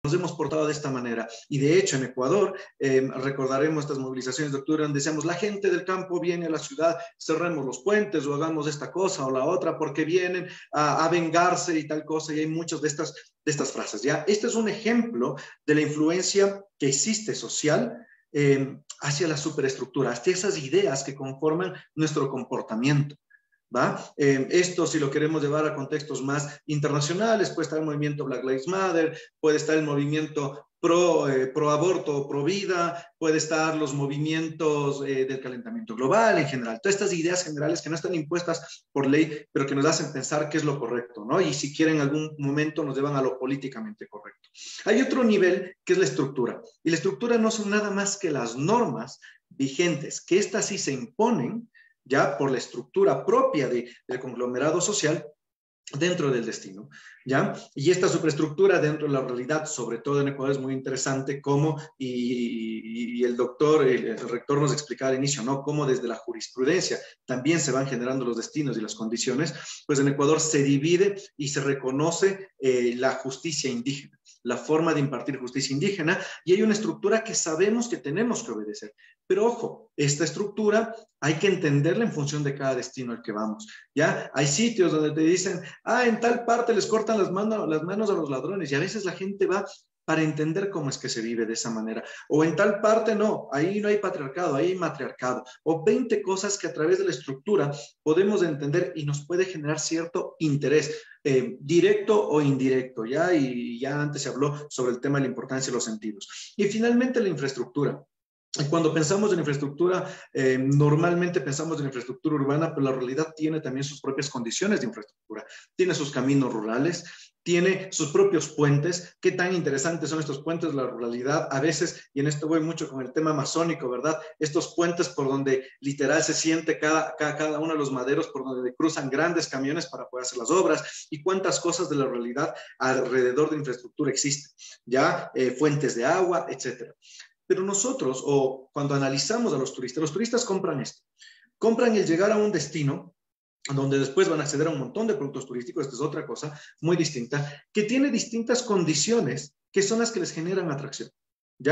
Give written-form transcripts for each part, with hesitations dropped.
nos hemos portado de esta manera. Y de hecho, en Ecuador, recordaremos estas movilizaciones de octubre donde decíamos, la gente del campo viene a la ciudad, cerremos los puentes o hagamos esta cosa o la otra porque vienen a vengarse y tal cosa. Y hay muchas de estas frases, ¿ya? Este es un ejemplo de la influencia que existe social hacia la superestructura, hacia esas ideas que conforman nuestro comportamiento. ¿Va? Esto, si lo queremos llevar a contextos más internacionales, puede estar el movimiento Black Lives Matter, puede estar el movimiento pro aborto, pro vida, puede estar los movimientos del calentamiento global en general. Todas estas ideas generales que no están impuestas por ley, pero que nos hacen pensar qué es lo correcto, ¿no? Y si quieren en algún momento nos llevan a lo políticamente correcto. Hay otro nivel que es la estructura. Y la estructura no son nada más que las normas vigentes, que estas sí se imponen ya por la estructura propia del conglomerado social dentro del destino, ¿ya? Y esta superestructura dentro de la realidad, sobre todo en Ecuador, es muy interesante cómo, y el doctor, el rector nos explicaba al inicio, ¿no? Cómo desde la jurisprudencia también se van generando los destinos y las condiciones, pues en Ecuador se divide y se reconoce la justicia indígena, la forma de impartir justicia indígena, y hay una estructura que sabemos que tenemos que obedecer. Pero ojo, esta estructura hay que entenderla en función de cada destino al que vamos, ¿ya? Hay sitios donde te dicen, en tal parte les cortan las manos a los ladrones, y a veces la gente va para entender cómo es que se vive de esa manera. O en tal parte no, ahí no hay patriarcado, ahí hay matriarcado. O 20 cosas que a través de la estructura podemos entender y nos puede generar cierto interés, directo o indirecto, ¿ya? Y ya antes se habló sobre el tema de la importancia de los sentidos. Y finalmente la infraestructura. Cuando pensamos en infraestructura, normalmente pensamos en infraestructura urbana, pero la realidad tiene también sus propias condiciones de infraestructura. Tiene sus caminos rurales, tiene sus propios puentes. ¿Qué tan interesantes son estos puentes de la ruralidad? A veces, y en esto voy mucho con el tema amazónico, ¿verdad? Estos puentes por donde literal se siente cada uno de los maderos, por donde cruzan grandes camiones para poder hacer las obras, y cuántas cosas de la realidad alrededor de infraestructura existen, ¿ya? Fuentes de agua, etcétera. Pero nosotros, o cuando analizamos a los turistas compran esto. Compran el llegar a un destino donde después van a acceder a un montón de productos turísticos, esta es otra cosa muy distinta, que tiene distintas condiciones que son las que les generan atracción. ¿Ya?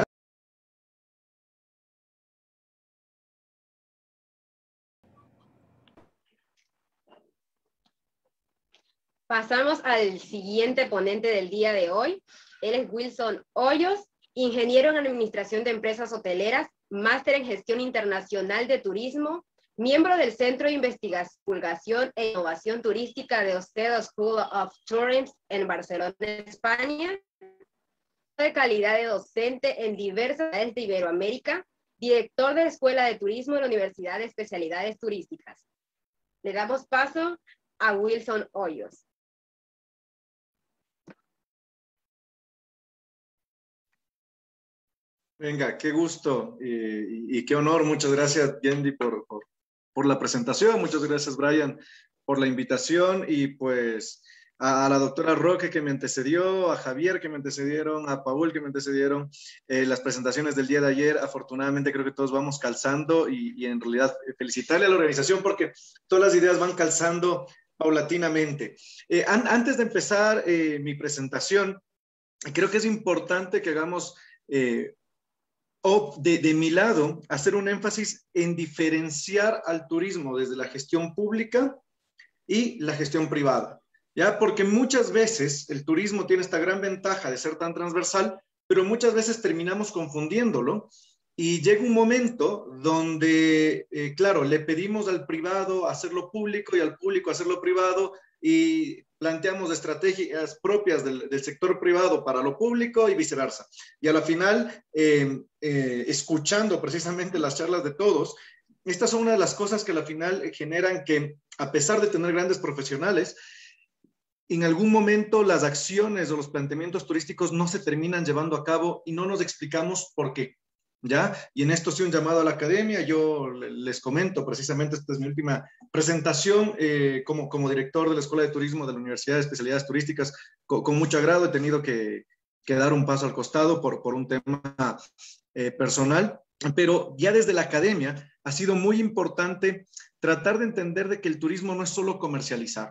Pasamos al siguiente ponente del día de hoy. Él es Wilson Hoyos, ingeniero en Administración de Empresas Hoteleras, máster en Gestión Internacional de Turismo, miembro del Centro de Investigación e Innovación Turística de Hostel School of Tourism en Barcelona, España, de calidad de docente en diversas ciudades de Iberoamérica, director de la Escuela de Turismo de la Universidad de Especialidades Turísticas. Le damos paso a Wilson Hoyos. Venga, qué gusto y qué honor. Muchas gracias, Yendi, por la presentación. Muchas gracias, Brian, por la invitación. Y pues a la doctora Roque que me antecedió, a Javier que me antecedieron, a Paul que me antecedieron. Las presentaciones del día de ayer, afortunadamente creo que todos vamos calzando y en realidad felicitarle a la organización porque todas las ideas van calzando paulatinamente. Antes de empezar mi presentación, creo que es importante que hagamos... o de mi lado, hacer un énfasis en diferenciar al turismo desde la gestión pública y la gestión privada, ¿ya? Porque muchas veces el turismo tiene esta gran ventaja de ser tan transversal, pero muchas veces terminamos confundiéndolo y llega un momento donde, claro, le pedimos al privado hacerlo público y al público hacerlo privado y planteamos estrategias propias del sector privado para lo público y viceversa. Y a la final, escuchando precisamente las charlas de todos, estas son una de las cosas que a la final generan que, a pesar de tener grandes profesionales, en algún momento las acciones o los planteamientos turísticos no se terminan llevando a cabo y no nos explicamos por qué. ¿Ya? Y en esto sí un llamado a la academia, yo les comento, precisamente esta es mi última presentación como director de la Escuela de Turismo de la Universidad de Especialidades Turísticas, con mucho agrado he tenido que dar un paso al costado por un tema personal, pero ya desde la academia ha sido muy importante tratar de entender de que el turismo no es solo comercializar,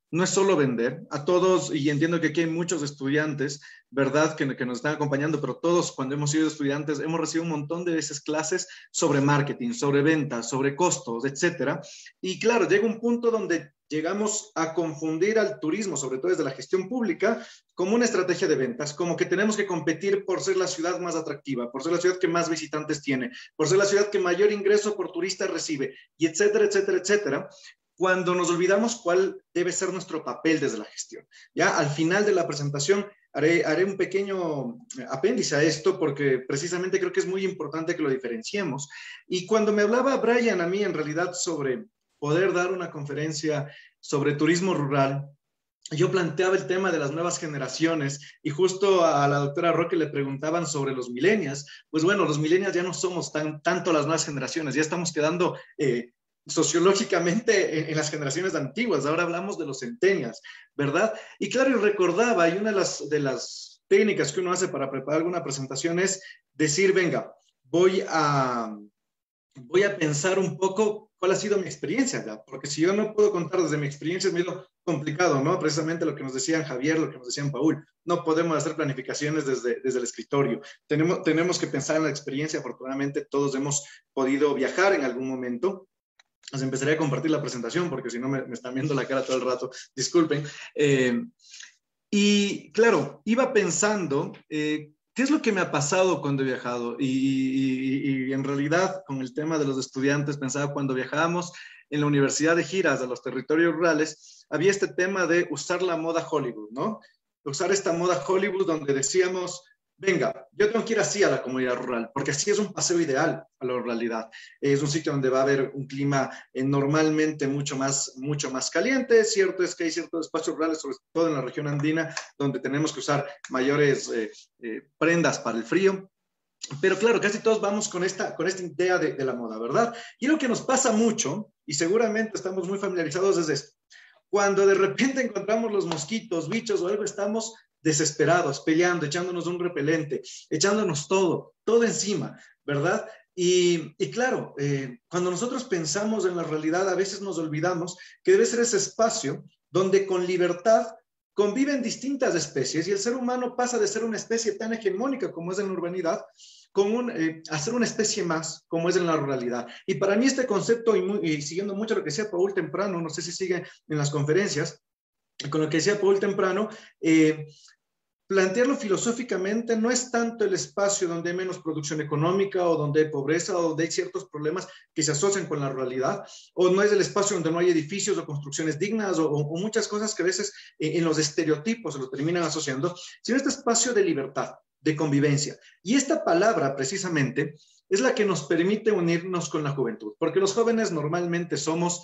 no es solo vender. A todos, y entiendo que aquí hay muchos estudiantes, ¿verdad?, que nos están acompañando, pero todos cuando hemos sido estudiantes hemos recibido un montón de veces clases sobre marketing, sobre ventas, sobre costos, etcétera. Y claro, llega un punto donde llegamos a confundir al turismo, sobre todo desde la gestión pública, como una estrategia de ventas, como que tenemos que competir por ser la ciudad más atractiva, por ser la ciudad que más visitantes tiene, por ser la ciudad que mayor ingreso por turista recibe, y etcétera, etcétera, etcétera, cuando nos olvidamos cuál debe ser nuestro papel desde la gestión. Ya al final de la presentación haré un pequeño apéndice a esto porque precisamente creo que es muy importante que lo diferenciemos. Y cuando me hablaba Brian a mí en realidad sobre poder dar una conferencia sobre turismo rural, yo planteaba el tema de las nuevas generaciones y justo a la doctora Roque le preguntaban sobre los millennials. Pues bueno, los millennials ya no somos tanto las nuevas generaciones, ya estamos quedando sociológicamente en las generaciones antiguas. Ahora hablamos de los centennials, ¿verdad? Y claro, y recordaba, y una de las técnicas que uno hace para preparar alguna presentación es decir, venga, voy a pensar un poco cuál ha sido mi experiencia ya, porque si yo no puedo contar desde mi experiencia es medio complicado, ¿no? Precisamente lo que nos decían Javier, lo que nos decían Paul, no podemos hacer planificaciones desde el escritorio, tenemos que pensar en la experiencia. Afortunadamente todos hemos podido viajar en algún momento. Les empezaré a compartir la presentación porque si no me están viendo la cara todo el rato, disculpen. Y claro, iba pensando, ¿qué es lo que me ha pasado cuando he viajado? Y en realidad, con el tema de los estudiantes, pensaba cuando viajábamos en la universidad de giras a los territorios rurales, había este tema de usar la moda Hollywood, ¿no? Usar esta moda Hollywood donde decíamos, venga, yo tengo que ir así a la comunidad rural, porque así es un paseo ideal a la ruralidad. Es un sitio donde va a haber un clima normalmente mucho más caliente. Cierto es que hay ciertos espacios rurales, sobre todo en la región andina, donde tenemos que usar mayores prendas para el frío. Pero claro, casi todos vamos con esta idea de la moda, ¿verdad? Y lo que nos pasa mucho, y seguramente estamos muy familiarizados, es esto. Cuando de repente encontramos los mosquitos, bichos o algo, estamos desesperados, peleando, echándonos un repelente, echándonos todo encima, ¿verdad? Y claro, cuando nosotros pensamos en la realidad, a veces nos olvidamos que debe ser ese espacio donde con libertad conviven distintas especies y el ser humano pasa de ser una especie tan hegemónica como es en la urbanidad, a ser una especie más, como es en la ruralidad. Y para mí este concepto, y siguiendo mucho lo que decía Paul temprano, no sé si sigue en las conferencias, con lo que decía Paul temprano, plantearlo filosóficamente no es tanto el espacio donde hay menos producción económica o donde hay pobreza o donde hay ciertos problemas que se asocian con la ruralidad, o no es el espacio donde no hay edificios o construcciones dignas o muchas cosas que a veces en los estereotipos se lo terminan asociando, sino este espacio de libertad, de convivencia. Y esta palabra precisamente es la que nos permite unirnos con la juventud, porque los jóvenes normalmente somos...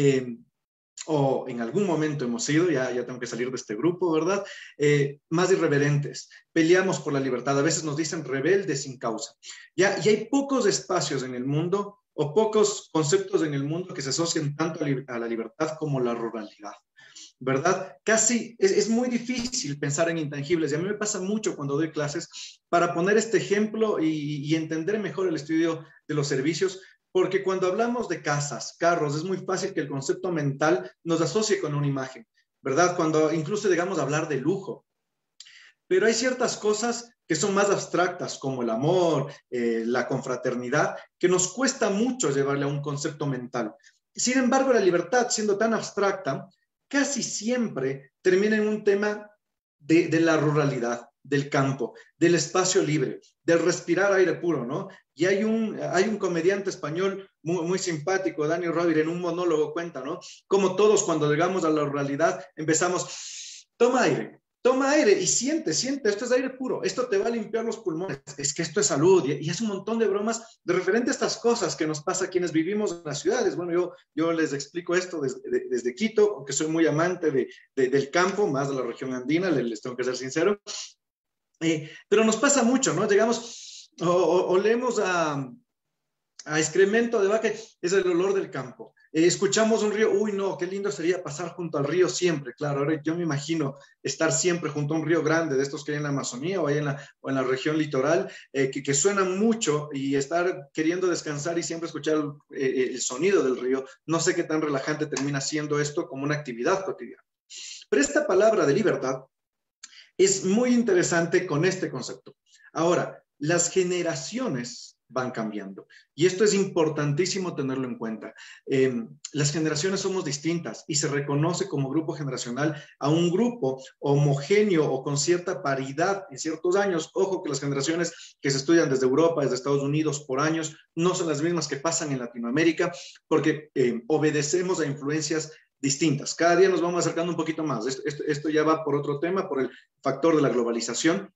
o en algún momento hemos sido, ya tengo que salir de este grupo, ¿verdad? Más irreverentes, peleamos por la libertad, a veces nos dicen rebeldes sin causa, ¿ya? Y hay pocos espacios en el mundo o pocos conceptos en el mundo que se asocien tanto a la libertad como la ruralidad, ¿verdad? Casi es muy difícil pensar en intangibles y a mí me pasa mucho cuando doy clases para poner este ejemplo y entender mejor el estudio de los servicios. Porque cuando hablamos de casas, carros, es muy fácil que el concepto mental nos asocie con una imagen, ¿verdad? Cuando incluso llegamos a hablar de lujo. Pero hay ciertas cosas que son más abstractas, como el amor, la confraternidad, que nos cuesta mucho llevarle a un concepto mental. Sin embargo, la libertad, siendo tan abstracta, casi siempre termina en un tema de la ruralidad, del campo, del espacio libre, del respirar aire puro, ¿no? Y hay un comediante español muy simpático, Dani Rovira, en un monólogo cuenta, ¿no? Como todos cuando llegamos a la ruralidad empezamos, toma aire y siente, esto es aire puro, esto te va a limpiar los pulmones, es que esto es salud, y es un montón de bromas de referente a estas cosas que nos pasa a quienes vivimos en las ciudades. Bueno, yo les explico esto desde Quito, aunque soy muy amante del campo, más de la región andina, les tengo que ser sincero, pero nos pasa mucho, ¿no? Llegamos, olemos a excremento de vaca, es el olor del campo. Escuchamos un río, uy, no, qué lindo sería pasar junto al río siempre. Claro, ahora yo me imagino estar siempre junto a un río grande de estos que hay en la Amazonía o en la región litoral, que suenan mucho, y estar queriendo descansar y siempre escuchar el sonido del río. No sé qué tan relajante termina siendo esto como una actividad cotidiana. Pero esta palabra de libertad es muy interesante con este concepto. Ahora, las generaciones van cambiando y esto es importantísimo tenerlo en cuenta. Las generaciones somos distintas y se reconoce como grupo generacional a un grupo homogéneo o con cierta paridad en ciertos años. Ojo que las generaciones que se estudian desde Europa, desde Estados Unidos por años, no son las mismas que pasan en Latinoamérica porque obedecemos a influencias distintas. Cada día nos vamos acercando un poquito más. Esto ya va por otro tema, por el factor de la globalización,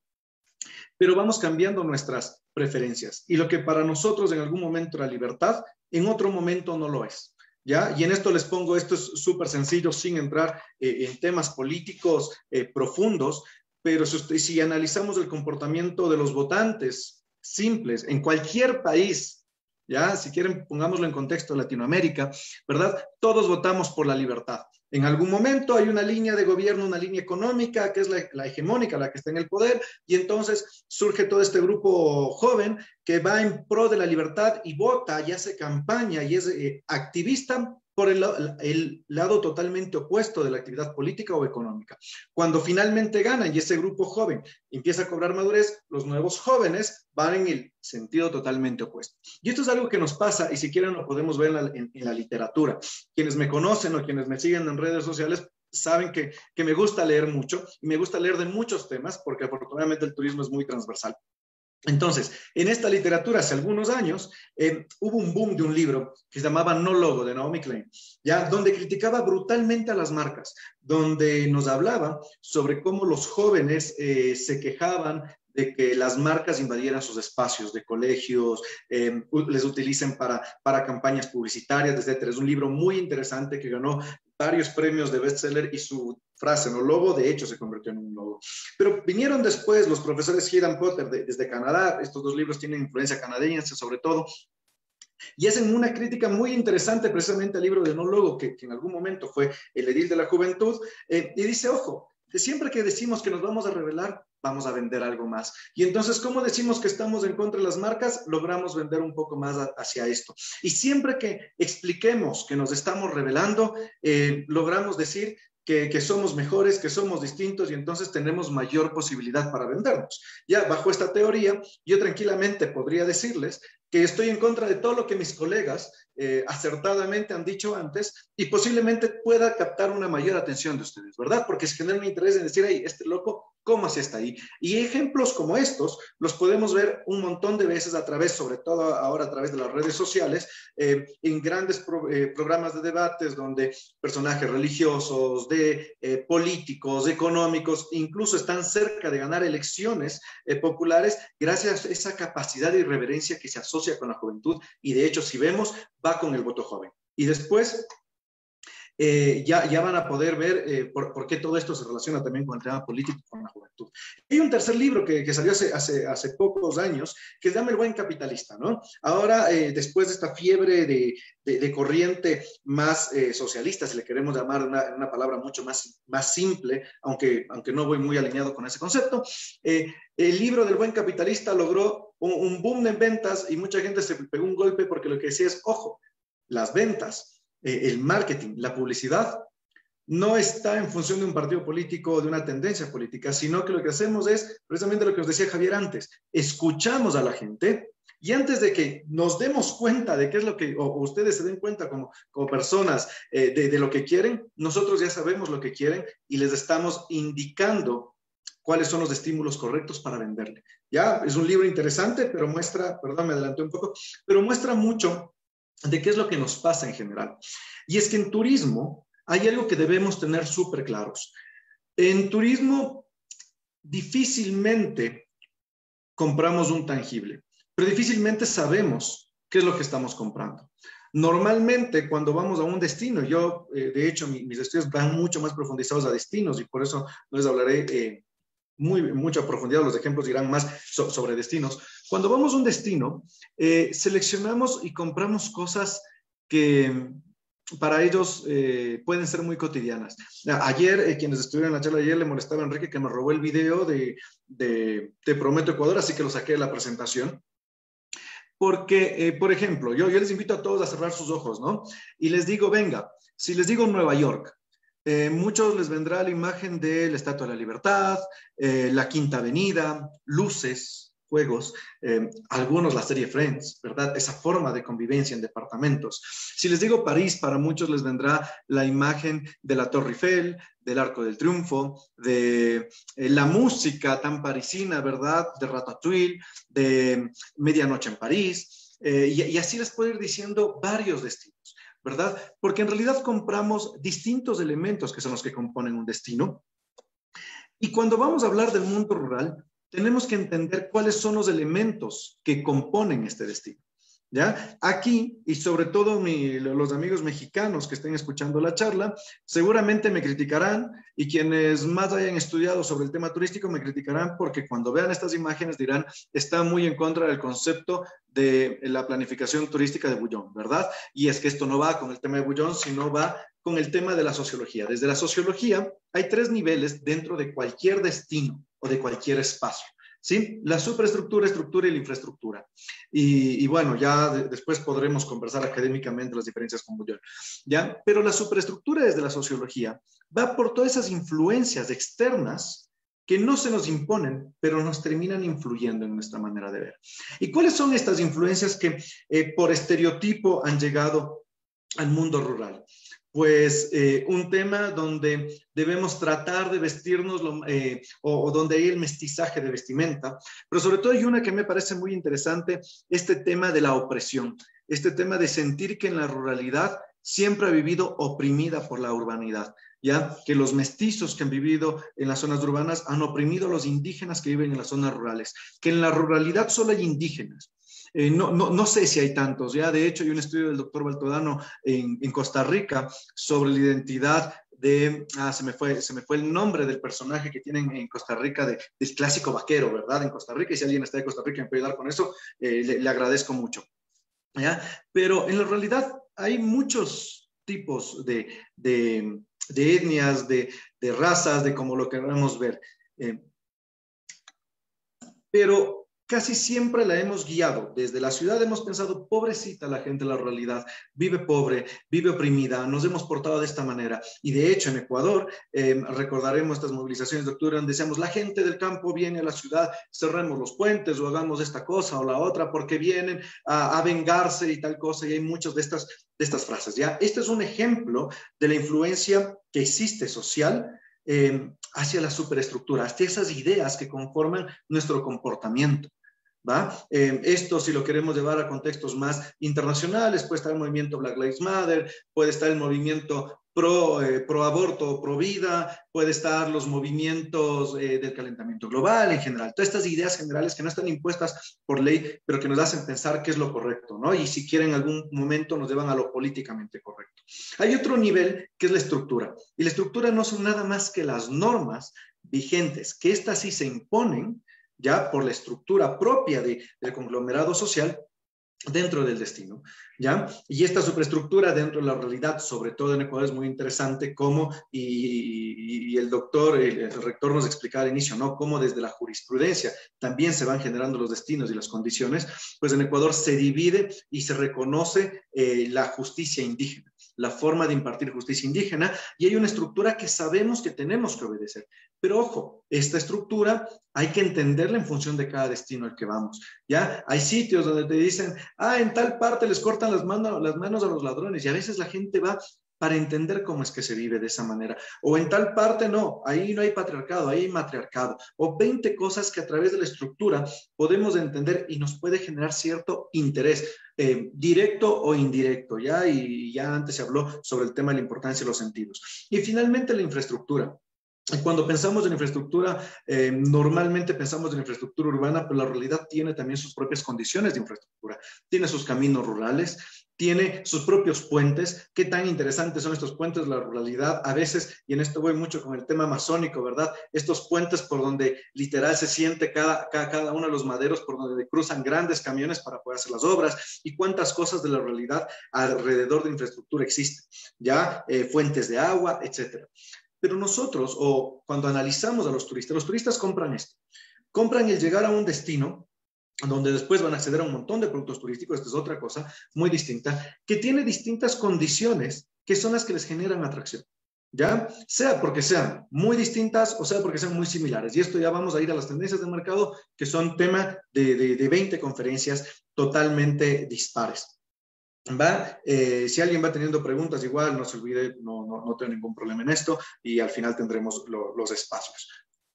pero vamos cambiando nuestras preferencias. Y lo que para nosotros en algún momento era libertad, en otro momento no lo es. ¿Ya? Y en esto les pongo, esto es súper sencillo, sin entrar en temas políticos profundos, pero si analizamos el comportamiento de los votantes simples en cualquier país, ¿ya? Si quieren, pongámoslo en contexto de Latinoamérica, ¿verdad? Todos votamos por la libertad. En algún momento hay una línea de gobierno, una línea económica que es la hegemónica, la que está en el poder, y entonces surge todo este grupo joven que va en pro de la libertad y vota y hace campaña y es activista por el lado totalmente opuesto de la actividad política o económica. Cuando finalmente ganan y ese grupo joven empieza a cobrar madurez, los nuevos jóvenes van en el sentido totalmente opuesto. Y esto es algo que nos pasa, y si quieren lo podemos ver en la literatura. Quienes me conocen o quienes me siguen en redes sociales saben que me gusta leer mucho, y me gusta leer de muchos temas, porque afortunadamente el turismo es muy transversal. Entonces, en esta literatura, hace algunos años, hubo un boom de un libro que se llamaba No Logo, de Naomi Klein, ¿ya? Donde criticaba brutalmente a las marcas, donde nos hablaba sobre cómo los jóvenes se quejaban de que las marcas invadieran sus espacios de colegios, les utilicen para campañas publicitarias, etc. Es un libro muy interesante que ganó varios premios de bestseller y su frase, ¿no? Logo, de hecho, se convirtió en un logo. Pero vinieron después los profesores Hayden Potter desde Canadá, estos dos libros tienen influencia canadiense sobre todo, y hacen una crítica muy interesante precisamente al libro de No Logo, que en algún momento fue el edil de la juventud, y dice, ojo, siempre que decimos que nos vamos a rebelar, vamos a vender algo más. Y entonces, ¿cómo decimos que estamos en contra de las marcas? Logramos vender un poco más hacia esto. Y siempre que expliquemos que nos estamos rebelando, logramos decir que somos mejores, que somos distintos y entonces tenemos mayor posibilidad para vendernos. Ya bajo esta teoría, yo tranquilamente podría decirles que estoy en contra de todo lo que mis colegas acertadamente han dicho antes y posiblemente pueda captar una mayor atención de ustedes, ¿verdad? Porque se genera un interés en decir, hey, este loco, ¿cómo así está ahí? Y ejemplos como estos los podemos ver un montón de veces a través, sobre todo ahora a través de las redes sociales, en grandes programas de debates donde personajes religiosos, políticos, económicos, incluso están cerca de ganar elecciones populares gracias a esa capacidad de irreverencia que se asocia con la juventud y de hecho, si vemos, va con el voto joven. Y después ya van a poder ver por qué todo esto se relaciona también con el tema político y con la juventud. Hay un tercer libro que salió hace pocos años que se llama El Buen Capitalista, ¿no? Ahora, después de esta fiebre de corriente más socialista, si le queremos llamar una palabra mucho más simple, aunque no voy muy alineado con ese concepto, el libro del Buen Capitalista logró un boom en ventas y mucha gente se pegó un golpe porque lo que decía es, ojo, las ventas, el marketing, la publicidad, no está en función de un partido político o de una tendencia política, sino que lo que hacemos es precisamente lo que nos decía Javier antes, escuchamos a la gente y antes de que nos demos cuenta de qué es lo que, o ustedes se den cuenta como personas de lo que quieren, nosotros ya sabemos lo que quieren y les estamos indicando cuáles son los estímulos correctos para venderle. Ya, es un libro interesante, pero muestra, perdón, me adelanté un poco, pero muestra mucho de qué es lo que nos pasa en general. Y es que en turismo hay algo que debemos tener súper claros. En turismo difícilmente compramos un tangible, pero difícilmente sabemos qué es lo que estamos comprando. Normalmente cuando vamos a un destino, yo de hecho mis estudios van mucho más profundizados a destinos y por eso no les hablaré mucho a profundidad, los ejemplos irán más sobre destinos. Cuando vamos a un destino, seleccionamos y compramos cosas que para ellos pueden ser muy cotidianas. Ayer, quienes estuvieron en la charla de ayer, le molestaba a Enrique que me robó el video de Te Prometo Ecuador, así que lo saqué de la presentación. Porque, por ejemplo, yo les invito a todos a cerrar sus ojos, ¿no? Y les digo, venga, si les digo Nueva York, muchos les vendrá la imagen de la Estatua de la Libertad, la Quinta Avenida, luces, juegos, algunos la serie Friends, ¿verdad? Esa forma de convivencia en departamentos. Si les digo París, para muchos les vendrá la imagen de la Torre Eiffel, del Arco del Triunfo, de la música tan parisina, ¿verdad? De Ratatouille, de Medianoche en París, y así les puedo ir diciendo varios destinos, ¿verdad? Porque en realidad compramos distintos elementos que son los que componen un destino. Y cuando vamos a hablar del mundo rural, tenemos que entender cuáles son los elementos que componen este destino. ¿Ya? Aquí, y sobre todo los amigos mexicanos que estén escuchando la charla, seguramente me criticarán, y quienes más hayan estudiado sobre el tema turístico me criticarán porque cuando vean estas imágenes dirán, está muy en contra del concepto de la planificación turística de Bullón, ¿verdad? Y es que esto no va con el tema de Bullón, sino va con el tema de la sociología. Desde la sociología hay 3 niveles dentro de cualquier destino o de cualquier espacio. ¿Sí? La superestructura, estructura y la infraestructura. Y bueno, ya después podremos conversar académicamente las diferencias con Bullón, ¿ya? Pero la superestructura desde la sociología va por todas esas influencias externas que no se nos imponen, pero nos terminan influyendo en nuestra manera de ver. ¿Y cuáles son estas influencias que por estereotipo han llegado al mundo rural? Pues un tema donde debemos tratar de vestirnos o donde hay el mestizaje de vestimenta, pero sobre todo hay una que me parece muy interesante, este tema de la opresión, este tema de sentir que en la ruralidad siempre ha vivido oprimida por la urbanidad, ya que los mestizos que han vivido en las zonas urbanas han oprimido a los indígenas que viven en las zonas rurales, que en la ruralidad solo hay indígenas. No sé si hay tantos, ya de hecho hay un estudio del doctor Baltodano en Costa Rica sobre la identidad de, se me fue el nombre del personaje que tienen en Costa Rica del clásico vaquero, ¿verdad? En Costa Rica, y si alguien está de Costa Rica y me puede ayudar con eso, le agradezco mucho, ¿ya? Pero en la realidad hay muchos tipos de etnias, de razas, de como lo queramos ver, pero casi siempre la hemos guiado. Desde la ciudad hemos pensado, pobrecita la gente de la ruralidad, vive pobre, vive oprimida, nos hemos portado de esta manera. Y de hecho en Ecuador, recordaremos estas movilizaciones de octubre donde decíamos, la gente del campo viene a la ciudad, cerremos los puentes o hagamos esta cosa o la otra porque vienen a vengarse y tal cosa, y hay muchas de estas frases, ¿ya? Este es un ejemplo de la influencia que existe social hacia la superestructura, hacia esas ideas que conforman nuestro comportamiento. ¿Va? Esto, si lo queremos llevar a contextos más internacionales, puede estar el movimiento Black Lives Matter, puede estar el movimiento pro aborto, pro vida, puede estar los movimientos del calentamiento global en general. Todas estas ideas generales que no están impuestas por ley, pero que nos hacen pensar qué es lo correcto, ¿no? Y si quieren en algún momento nos llevan a lo políticamente correcto. Hay otro nivel que es la estructura. Y la estructura no son nada más que las normas vigentes, que estas sí se imponen ya por la estructura propia del conglomerado social dentro del destino, ¿ya? Y esta superestructura dentro de la realidad, sobre todo en Ecuador, es muy interesante cómo, y el rector nos explicaba al inicio, ¿no? Cómo desde la jurisprudencia también se van generando los destinos y las condiciones, pues en Ecuador se divide y se reconoce la justicia indígena, la forma de impartir justicia indígena, y hay una estructura que sabemos que tenemos que obedecer. Pero ojo, esta estructura hay que entenderla en función de cada destino al que vamos, ¿ya? Hay sitios donde te dicen, en tal parte les cortan las manos a los ladrones, y a veces la gente va para entender cómo es que se vive de esa manera. O en tal parte no, ahí no hay patriarcado, ahí hay matriarcado. O 20 cosas que a través de la estructura podemos entender y nos puede generar cierto interés, directo o indirecto, ¿ya? Y ya antes se habló sobre el tema de la importancia de los sentidos. Y finalmente la infraestructura. Cuando pensamos en infraestructura, normalmente pensamos en infraestructura urbana, pero la realidad tiene también sus propias condiciones de infraestructura. Tiene sus caminos rurales, tiene sus propios puentes. Qué tan interesantes son estos puentes de la ruralidad. A veces, y en esto voy mucho con el tema amazónico, ¿verdad? Estos puentes por donde literal se siente cada uno de los maderos, por donde cruzan grandes camiones para poder hacer las obras. Y cuántas cosas de la realidad alrededor de infraestructura existen, ¿ya? Fuentes de agua, etcétera. Pero nosotros, o cuando analizamos a los turistas compran esto. Compran el llegar a un destino donde después van a acceder a un montón de productos turísticos. Esta es otra cosa muy distinta, que tiene distintas condiciones que son las que les generan atracción. ¿ya? Sea porque sean muy distintas o sea porque sean muy similares. Y esto ya vamos a ir a las tendencias de mercado, que son tema de 20 conferencias totalmente dispares. ¿Va? Si alguien va teniendo preguntas, igual no se olvide, no tengo ningún problema en esto y al final tendremos los espacios.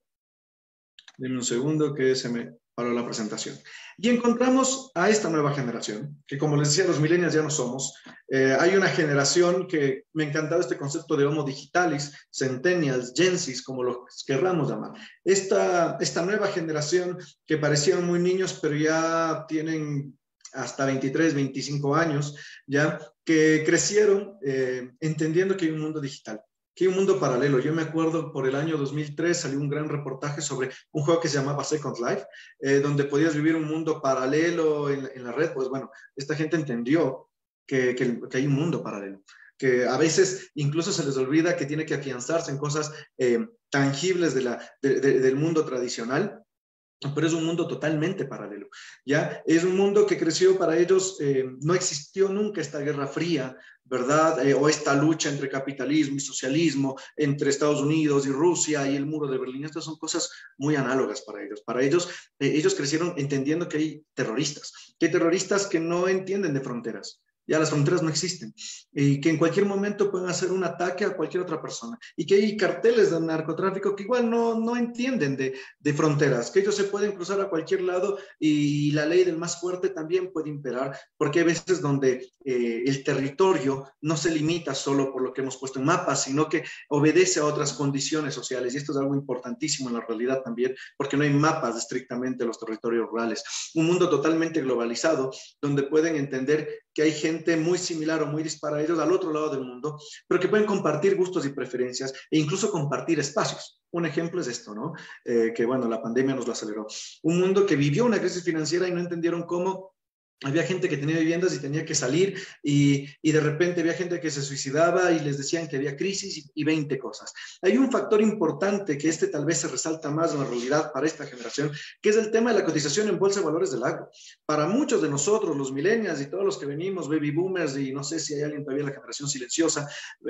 Deme un segundo que se me paró la presentación. Y encontramos a esta nueva generación, que como les decía, los millennials ya no somos. Hay una generación que me ha encantado este concepto de Homo digitalis, Centennials, Gen Z, como los querramos llamar. Esta nueva generación que parecían muy niños, pero ya tienen hasta 23, 25 años, ya, que crecieron entendiendo que hay un mundo digital, que hay un mundo paralelo. Yo me acuerdo por el año 2003 salió un gran reportaje sobre un juego que se llamaba Second Life, donde podías vivir un mundo paralelo en la red. Pues bueno, esta gente entendió que hay un mundo paralelo, que a veces incluso se les olvida que tiene que afianzarse en cosas tangibles del mundo tradicional, pero es un mundo totalmente paralelo, ¿ya? Es un mundo que creció para ellos, no existió nunca esta guerra fría, ¿verdad? O esta lucha entre capitalismo y socialismo, entre Estados Unidos y Rusia y el muro de Berlín. Estas son cosas muy análogas para ellos. Para ellos, ellos crecieron entendiendo que hay terroristas que no entienden de fronteras. Ya las fronteras no existen y que en cualquier momento pueden hacer un ataque a cualquier otra persona y que hay carteles de narcotráfico que igual no entienden de fronteras, que ellos se pueden cruzar a cualquier lado y la ley del más fuerte también puede imperar, porque hay veces donde el territorio no se limita solo por lo que hemos puesto en mapas, sino que obedece a otras condiciones sociales, y esto es algo importantísimo en la realidad también, porque no hay mapas estrictamente de los territorios rurales. Un mundo totalmente globalizado donde pueden entender que hay gente muy similar o muy dispara a ellos al otro lado del mundo, pero que pueden compartir gustos y preferencias e incluso compartir espacios. Un ejemplo es esto, ¿no? Que bueno, la pandemia nos lo aceleró. Un mundo que vivió una crisis financiera y no entendieron cómo. Había gente que tenía viviendas y tenía que salir y de repente había gente que se suicidaba y les decían que había crisis y 20 cosas. Hay un factor importante que tal vez se resalta más en la realidad para esta generación, que es el tema de la cotización en bolsa de valores del agro. Para muchos de nosotros, los millennials y todos los que venimos, baby boomers, y no sé si hay alguien todavía en la generación silenciosa,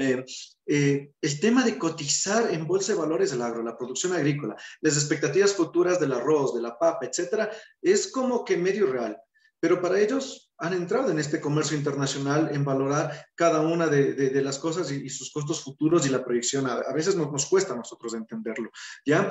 el tema de cotizar en bolsa de valores del agro, la producción agrícola, las expectativas futuras del arroz, de la papa, etcétera, es como que medio real. Pero para ellos han entrado en este comercio internacional, en valorar cada una de las cosas y sus costos futuros y la proyección. A veces nos cuesta a nosotros entenderlo, ¿ya?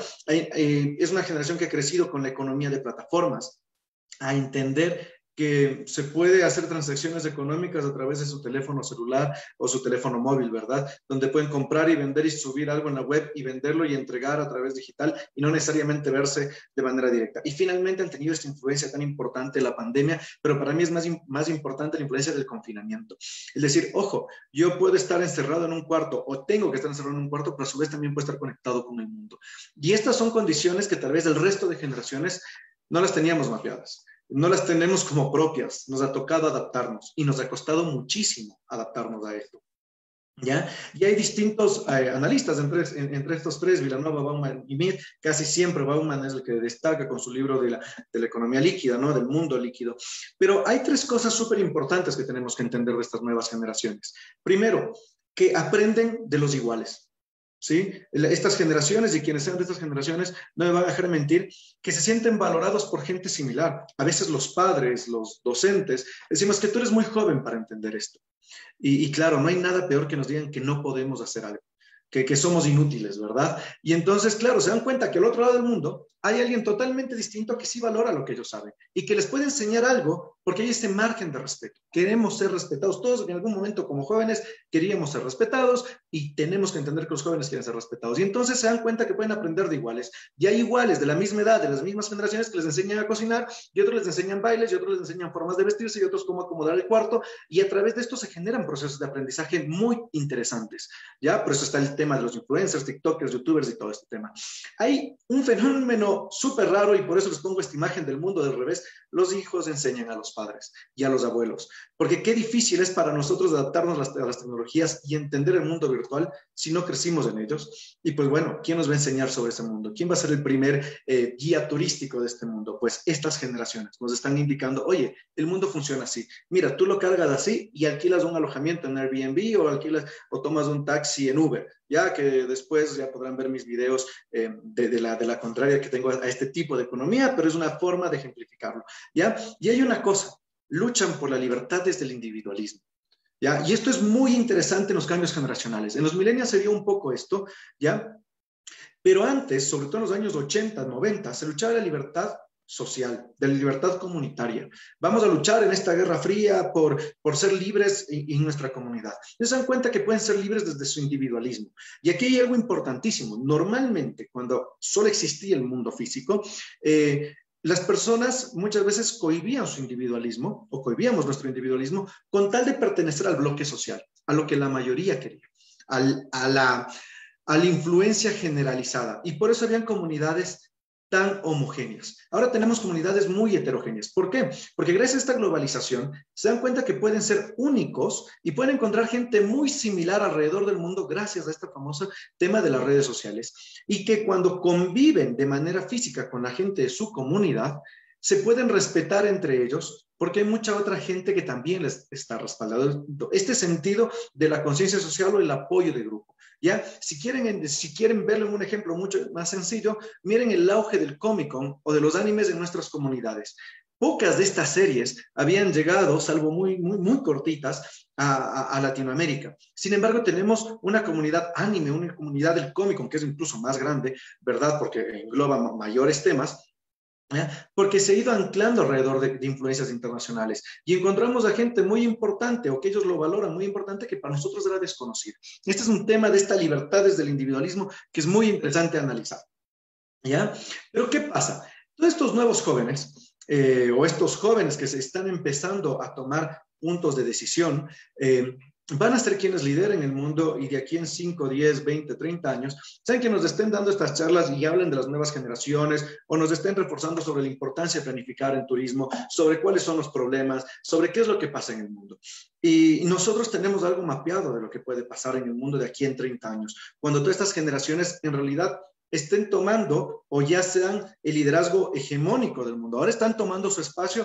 Es una generación que ha crecido con la economía de plataformas, a entender que se puede hacer transacciones económicas a través de su teléfono celular o su teléfono móvil, ¿verdad? Donde pueden comprar y vender y subir algo en la web y venderlo y entregar a través digital y no necesariamente verse de manera directa. Y finalmente han tenido esta influencia tan importante de la pandemia, pero para mí es más importante la influencia del confinamiento. Es decir, ojo, yo puedo estar encerrado en un cuarto o tengo que estar encerrado en un cuarto, pero a su vez también puedo estar conectado con el mundo. Y estas son condiciones que tal vez el resto de generaciones no las teníamos mapeadas. No las tenemos como propias, nos ha tocado adaptarnos y nos ha costado muchísimo adaptarnos a esto, ¿ya? Y hay distintos analistas entre estos tres, Vilanova, Bauman y Mead. Casi siempre Bauman es el que destaca con su libro de la economía líquida, ¿no? Del mundo líquido. Pero hay tres cosas súper importantes que tenemos que entender de estas nuevas generaciones. Primero, que aprenden de los iguales. ¿Sí? Estas generaciones y quienes sean de estas generaciones no me van a dejar mentir que se sienten valorados por gente similar. A veces los padres, los docentes, decimos que tú eres muy joven para entender esto. Y claro, no hay nada peor que nos digan que no podemos hacer algo, que somos inútiles, ¿verdad? Y entonces, claro, se dan cuenta que al otro lado del mundo hay alguien totalmente distinto que sí valora lo que ellos saben y que les puede enseñar algo porque hay ese margen de respeto. Queremos ser respetados. Todos en algún momento como jóvenes queríamos ser respetados y tenemos que entender que los jóvenes quieren ser respetados. Y entonces se dan cuenta que pueden aprender de iguales. Y hay iguales de la misma edad, de las mismas generaciones que les enseñan a cocinar y otros les enseñan bailes y otros les enseñan formas de vestirse y otros cómo acomodar el cuarto. Y a través de esto se generan procesos de aprendizaje muy interesantes. ¿Ya? Por eso está el tema de los influencers, tiktokers, youtubers y todo este tema. Hay un fenómeno fenómeno súper raro y por eso les pongo esta imagen del mundo del revés. Los hijos enseñan a los padres y a los abuelos, porque qué difícil es para nosotros adaptarnos a las tecnologías y entender el mundo virtual si no crecimos en ellos. Y pues bueno, ¿quién nos va a enseñar sobre ese mundo? ¿Quién va a ser el primer guía turístico de este mundo? Pues estas generaciones nos están indicando, oye, el mundo funciona así. Mira, tú lo cargas así y alquilas un alojamiento en Airbnb o alquilas o tomas un taxi en Uber, ya que después ya podrán ver mis videos de la contraria que tengo a este tipo de economía, pero es una forma de ejemplificarlo, ¿ya? Y hay una cosa, luchan por la libertad desde el individualismo, ¿ya? Y esto es muy interesante en los cambios generacionales. En los millennials se dio un poco esto, ¿ya? Pero antes, sobre todo en los años 80, 90, se luchaba la libertad social, de la libertad comunitaria. Vamos a luchar en esta guerra fría por ser libres en nuestra comunidad. Se dan cuenta que pueden ser libres desde su individualismo. Y aquí hay algo importantísimo. Normalmente, cuando solo existía el mundo físico, las personas muchas veces cohibían su individualismo, o cohibíamos nuestro individualismo, con tal de pertenecer al bloque social, a lo que la mayoría quería, a la influencia generalizada. Y por eso habían comunidades tan homogéneas. Ahora tenemos comunidades muy heterogéneas. ¿Por qué? Porque gracias a esta globalización se dan cuenta que pueden ser únicos y pueden encontrar gente muy similar alrededor del mundo gracias a este famoso tema de las redes sociales, y que cuando conviven de manera física con la gente de su comunidad, se pueden respetar entre ellos, porque hay mucha otra gente que también les está respaldando. Este sentido de la conciencia social o el apoyo de grupo. ¿Ya? Si quieren verlo en un ejemplo mucho más sencillo, miren el auge del Comic-Con o de los animes en nuestras comunidades. Pocas de estas series habían llegado, salvo muy cortitas, a Latinoamérica. Sin embargo, tenemos una comunidad anime, una comunidad del Comic-Con que es incluso más grande, ¿verdad? Porque engloba mayores temas. Porque se ha ido anclando alrededor de influencias internacionales y encontramos a gente muy importante o que ellos lo valoran muy importante que para nosotros era desconocido. Este es un tema de esta libertad desde el individualismo que es muy interesante analizar, ¿ya? Pero ¿qué pasa? Todos estos nuevos jóvenes o estos jóvenes que se están empezando a tomar puntos de decisión, van a ser quienes lideren el mundo y de aquí en 5, 10, 20, 30 años, saben que nos estén dando estas charlas y hablen de las nuevas generaciones o nos estén reforzando sobre la importancia de planificar en turismo, sobre cuáles son los problemas, sobre qué es lo que pasa en el mundo. Y nosotros tenemos algo mapeado de lo que puede pasar en el mundo de aquí en 30 años, cuando todas estas generaciones en realidad estén tomando o ya sean el liderazgo hegemónico del mundo. Ahora están tomando su espacio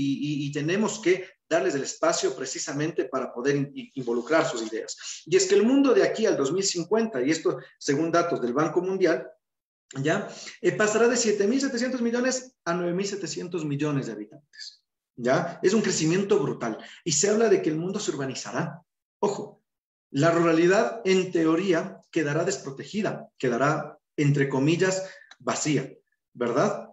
y tenemos que darles el espacio precisamente para poder involucrar sus ideas. Y es que el mundo de aquí al 2050, y esto según datos del Banco Mundial, ¿ya? Pasará de 7.700 millones a 9.700 millones de habitantes. ¿Ya? Es un crecimiento brutal. Y se habla de que el mundo se urbanizará. Ojo, la ruralidad en teoría quedará desprotegida, quedará entre comillas, vacía, ¿verdad?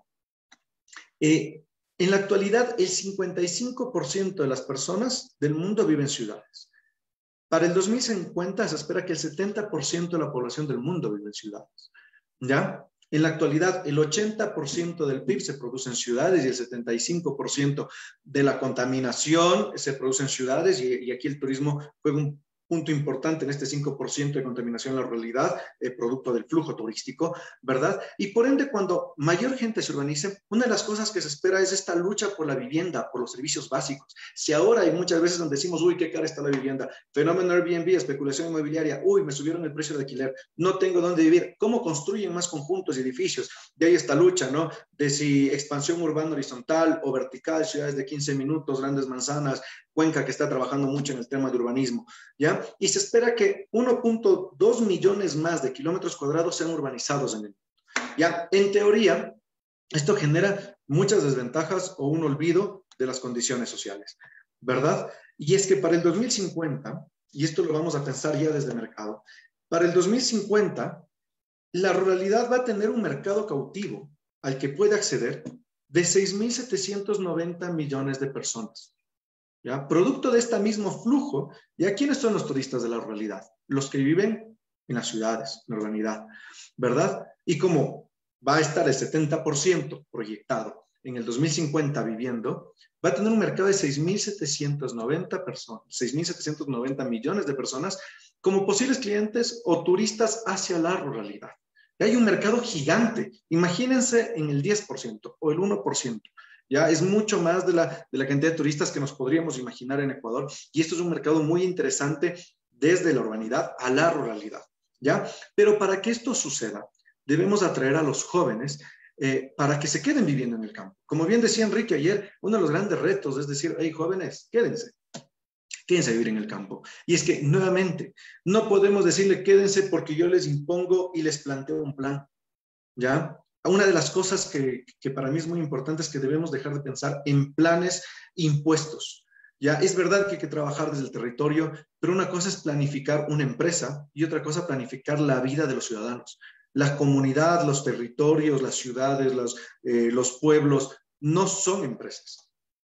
En la actualidad, el 55% de las personas del mundo viven en ciudades. Para el 2050 se espera que el 70% de la población del mundo vive en ciudades, ¿ya? En la actualidad, el 80% del PIB se produce en ciudades y el 75% de la contaminación se produce en ciudades y aquí el turismo juega un punto importante en este 5% de contaminación en la ruralidad, producto del flujo turístico, ¿verdad? Y por ende, cuando mayor gente se urbanice, una de las cosas que se espera es esta lucha por la vivienda, por los servicios básicos. Si ahora hay muchas veces donde decimos, uy, qué cara está la vivienda, fenómeno Airbnb, especulación inmobiliaria, uy, me subieron el precio de alquiler, no tengo dónde vivir, ¿cómo construyen más conjuntos y edificios? De ahí esta lucha, ¿no? De si expansión urbana horizontal o vertical, ciudades de 15 minutos, grandes manzanas, Cuenca que está trabajando mucho en el tema de urbanismo, ¿ya? Y se espera que 1.2 millones más de kilómetros cuadrados sean urbanizados en el mundo, ¿ya? En teoría, esto genera muchas desventajas o un olvido de las condiciones sociales, ¿verdad? Y es que para el 2050, y esto lo vamos a pensar ya desde el mercado, para el 2050, la ruralidad va a tener un mercado cautivo al que puede acceder de 6.790 millones de personas. ¿Ya? Producto de este mismo flujo, ¿ya? ¿Quiénes son los turistas de la ruralidad? Los que viven en las ciudades, en la urbanidad, ¿verdad? Y como va a estar el 70% proyectado en el 2050 viviendo, va a tener un mercado de 6.790 personas, 6.790 millones de personas como posibles clientes o turistas hacia la ruralidad, Hay un mercado gigante. Imagínense en el 10% o el 1%. Ya es mucho más de la cantidad de turistas que nos podríamos imaginar en Ecuador. Y esto es un mercado muy interesante desde la urbanidad a la ruralidad. ¿Ya? Pero para que esto suceda, debemos atraer a los jóvenes para que se queden viviendo en el campo. Como bien decía Enrique ayer, uno de los grandes retos es decir, hey, jóvenes, quédense a vivir en el campo. Y es que, nuevamente, no podemos decirle quédense porque yo les impongo y les planteo un plan, ¿ya? Una de las cosas que para mí es muy importante es que debemos dejar de pensar en planes impuestos. Ya, es verdad que hay que trabajar desde el territorio, pero una cosa es planificar una empresa y otra cosa planificar la vida de los ciudadanos. La comunidad, los territorios, las ciudades, los pueblos, no son empresas.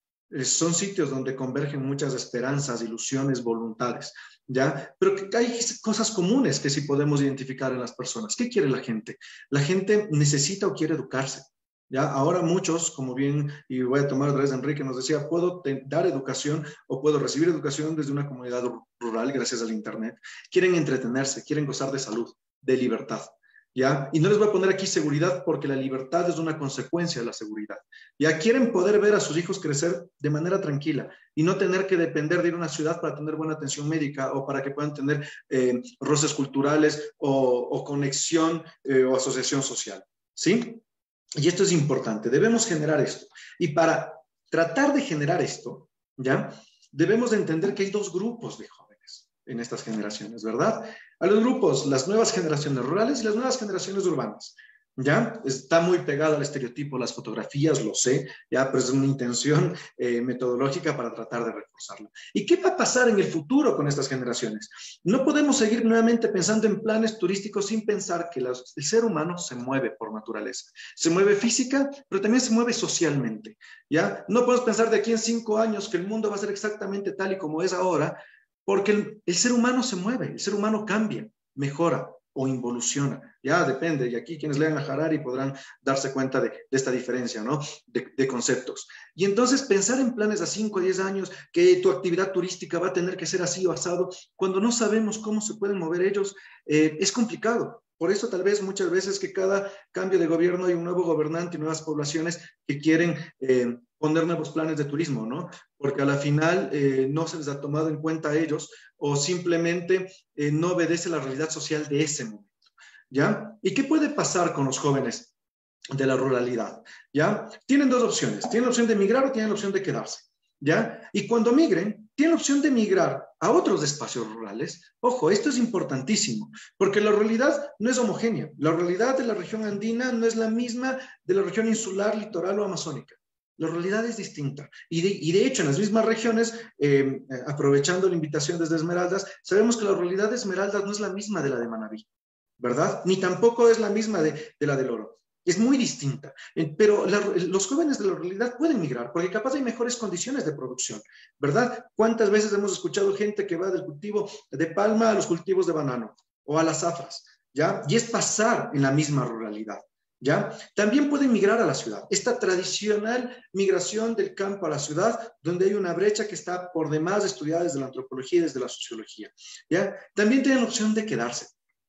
Son sitios donde convergen muchas esperanzas, ilusiones, voluntades, ¿ya? Pero que hay cosas comunes que sí podemos identificar en las personas. ¿Qué quiere la gente? La gente necesita o quiere educarse, ¿ya? Ahora muchos, como bien, y voy a tomar otra vez Enrique, nos decía, puedo dar educación o puedo recibir educación desde una comunidad rural gracias al Internet. Quieren entretenerse, quieren gozar de salud, de libertad. ¿Ya? Y no les voy a poner aquí seguridad porque la libertad es una consecuencia de la seguridad. Ya quieren poder ver a sus hijos crecer de manera tranquila y no tener que depender de ir a una ciudad para tener buena atención médica o para que puedan tener roces culturales o conexión o asociación social. ¿Sí? Y esto es importante. Debemos generar esto. Y para tratar de generar esto, ¿ya? Debemos de entender que hay dos grupos de jóvenes en estas generaciones, ¿verdad? A los grupos, las nuevas generaciones rurales y las nuevas generaciones urbanas, ¿ya? Está muy pegado al estereotipo, las fotografías, lo sé, ¿ya? Pero es una intención metodológica para tratar de reforzarlo. ¿Y qué va a pasar en el futuro con estas generaciones? No podemos seguir nuevamente pensando en planes turísticos sin pensar que el ser humano se mueve por naturaleza. Se mueve física, pero también se mueve socialmente, ¿ya? No podemos pensar de aquí en 5 años que el mundo va a ser exactamente tal y como es ahora, porque el ser humano se mueve, el ser humano cambia, mejora o involuciona. Ya depende, y aquí quienes lean a Harari podrán darse cuenta de esta diferencia, ¿no? De conceptos. Y entonces pensar en planes a 5 o 10 años, que tu actividad turística va a tener que ser así o asado, cuando no sabemos cómo se pueden mover ellos, es complicado. Por eso tal vez muchas veces que cada cambio de gobierno hay un nuevo gobernante y nuevas poblaciones que quieren poner nuevos planes de turismo, ¿no? Porque a la final no se les ha tomado en cuenta a ellos o simplemente no obedece la realidad social de ese momento, ¿ya? ¿Y qué puede pasar con los jóvenes de la ruralidad? ¿Ya? Tienen dos opciones, tienen la opción de migrar o tienen la opción de quedarse, ¿ya? Y cuando migren, tienen la opción de migrar a otros espacios rurales. Ojo, esto es importantísimo, porque la realidad no es homogénea. La realidad de la región andina no es la misma de la región insular, litoral o amazónica. La realidad es distinta. Y de hecho, en las mismas regiones, aprovechando la invitación desde Esmeraldas, sabemos que la realidad de Esmeraldas no es la misma de la de Manabí, ¿verdad? Ni tampoco es la misma de la del Oro. Es muy distinta, pero los jóvenes de la ruralidad pueden migrar porque capaz hay mejores condiciones de producción, ¿verdad? ¿Cuántas veces hemos escuchado gente que va del cultivo de palma a los cultivos de banano o a las zafras, ¿ya? Y es pasar en la misma ruralidad, ¿ya? También pueden migrar a la ciudad. Esta tradicional migración del campo a la ciudad, donde hay una brecha que está por demás estudiada desde la antropología y desde la sociología, ¿ya? También tienen la opción de quedarse.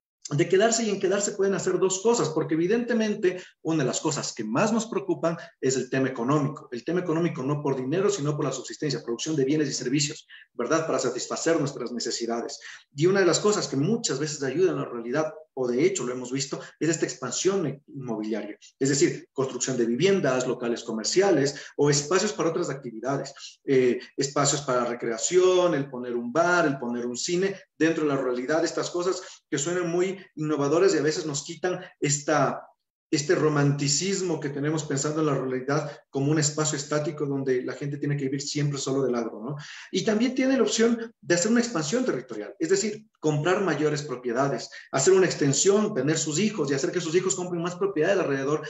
Y en quedarse pueden hacer dos cosas, porque evidentemente una de las cosas que más nos preocupan es el tema económico. El tema económico no por dinero, sino por la subsistencia, producción de bienes y servicios, ¿verdad? Para satisfacer nuestras necesidades. Y una de las cosas que muchas veces ayudan a la realidad, o de hecho lo hemos visto, es esta expansión inmobiliaria. Es decir, construcción de viviendas, locales comerciales o espacios para otras actividades. Espacios para recreación, el poner un bar, el poner un cine, dentro de la ruralidad, estas cosas que suenan muy innovadoras y a veces nos quitan este romanticismo que tenemos pensando en la ruralidad como un espacio estático donde la gente tiene que vivir siempre solo del agro, ¿no? Y también tiene la opción de hacer una expansión territorial, es decir, comprar mayores propiedades, hacer una extensión, tener sus hijos y hacer que sus hijos compren más propiedades alrededor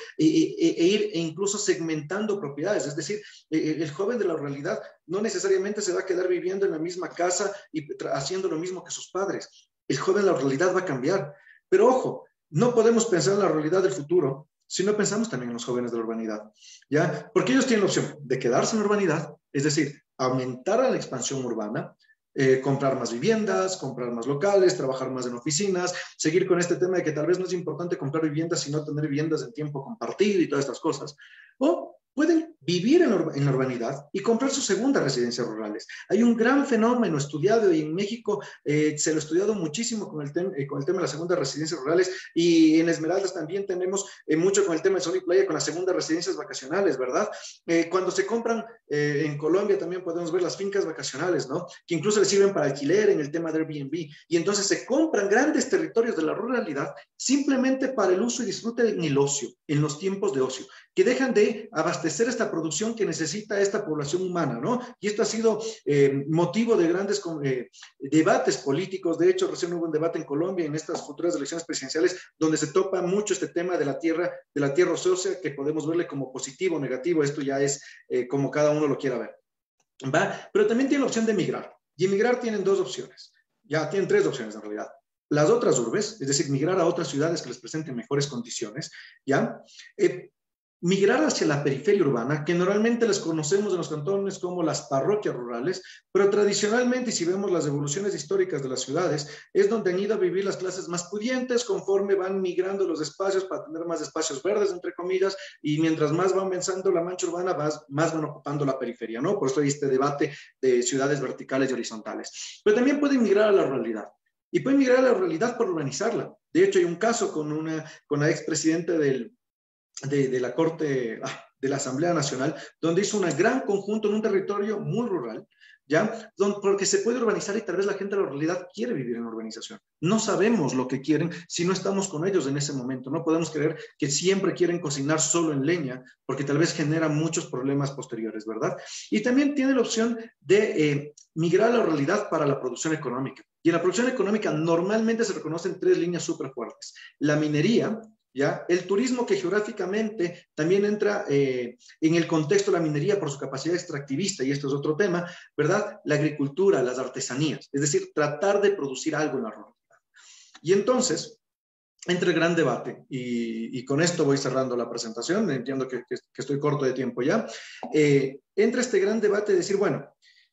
e incluso segmentando propiedades. Es decir, el joven de la ruralidad no necesariamente se va a quedar viviendo en la misma casa y haciendo lo mismo que sus padres. El joven de la ruralidad va a cambiar. Pero ojo, no podemos pensar en la realidad del futuro si no pensamos también en los jóvenes de la urbanidad, ¿ya? Porque ellos tienen la opción de quedarse en la urbanidad, es decir, aumentar la expansión urbana, comprar más viviendas, comprar más locales, trabajar más en oficinas, seguir con este tema de que tal vez no es importante comprar viviendas, sino tener viviendas en tiempo compartido y todas estas cosas. O pueden vivir en la urbanidad y comprar sus segundas residencias rurales. Hay un gran fenómeno estudiado y en México se lo ha estudiado muchísimo con el tema de las segundas residencias rurales, y en Esmeraldas también tenemos mucho con el tema de sol y playa, con las segundas residencias vacacionales, ¿verdad? Cuando se compran en Colombia también podemos ver las fincas vacacionales, ¿no? Que incluso les sirven para alquiler en el tema de Airbnb, y entonces se compran grandes territorios de la ruralidad simplemente para el uso y disfrute en el ocio, en los tiempos de ocio, que dejan de abastecer esta producción que necesita esta población humana, ¿no? Y esto ha sido motivo de grandes debates políticos. De hecho, recién hubo un debate en Colombia en estas futuras elecciones presidenciales donde se topa mucho este tema de la tierra ociosa, que podemos verle como positivo o negativo. Esto ya es como cada uno lo quiera ver, ¿va? Pero también tiene la opción de emigrar, y emigrar tienen dos opciones, ya tienen tres opciones en realidad. Las otras urbes, es decir, migrar a otras ciudades que les presenten mejores condiciones, ¿ya? Migrar hacia la periferia urbana, que normalmente les conocemos en los cantones como las parroquias rurales, pero tradicionalmente, y si vemos las evoluciones históricas de las ciudades, es donde han ido a vivir las clases más pudientes conforme van migrando los espacios para tener más espacios verdes, entre comillas, y mientras más van avanzando la mancha urbana, más van ocupando la periferia, ¿no? Por eso hay este debate de ciudades verticales y horizontales. Pero también pueden migrar a la ruralidad. Y pueden migrar a la ruralidad por urbanizarla. De hecho, hay un caso con la expresidenta de la Corte, de la Asamblea Nacional, donde hizo un gran conjunto en un territorio muy rural, ¿ya? Porque se puede urbanizar y tal vez la gente de la ruralidad quiere vivir en urbanización. No sabemos lo que quieren si no estamos con ellos en ese momento. No podemos creer que siempre quieren cocinar solo en leña, porque tal vez genera muchos problemas posteriores, ¿verdad? Y también tiene la opción de migrar a la ruralidad para la producción económica. Y en la producción económica normalmente se reconocen tres líneas súper fuertes. La minería, ¿ya? El turismo, que geográficamente también entra en el contexto de la minería por su capacidad extractivista, y esto es otro tema, ¿verdad? La agricultura, las artesanías, es decir, tratar de producir algo en la ruralidad. Y entonces, entra el gran debate, y con esto voy cerrando la presentación, entiendo que estoy corto de tiempo ya, entra este gran debate de decir, bueno,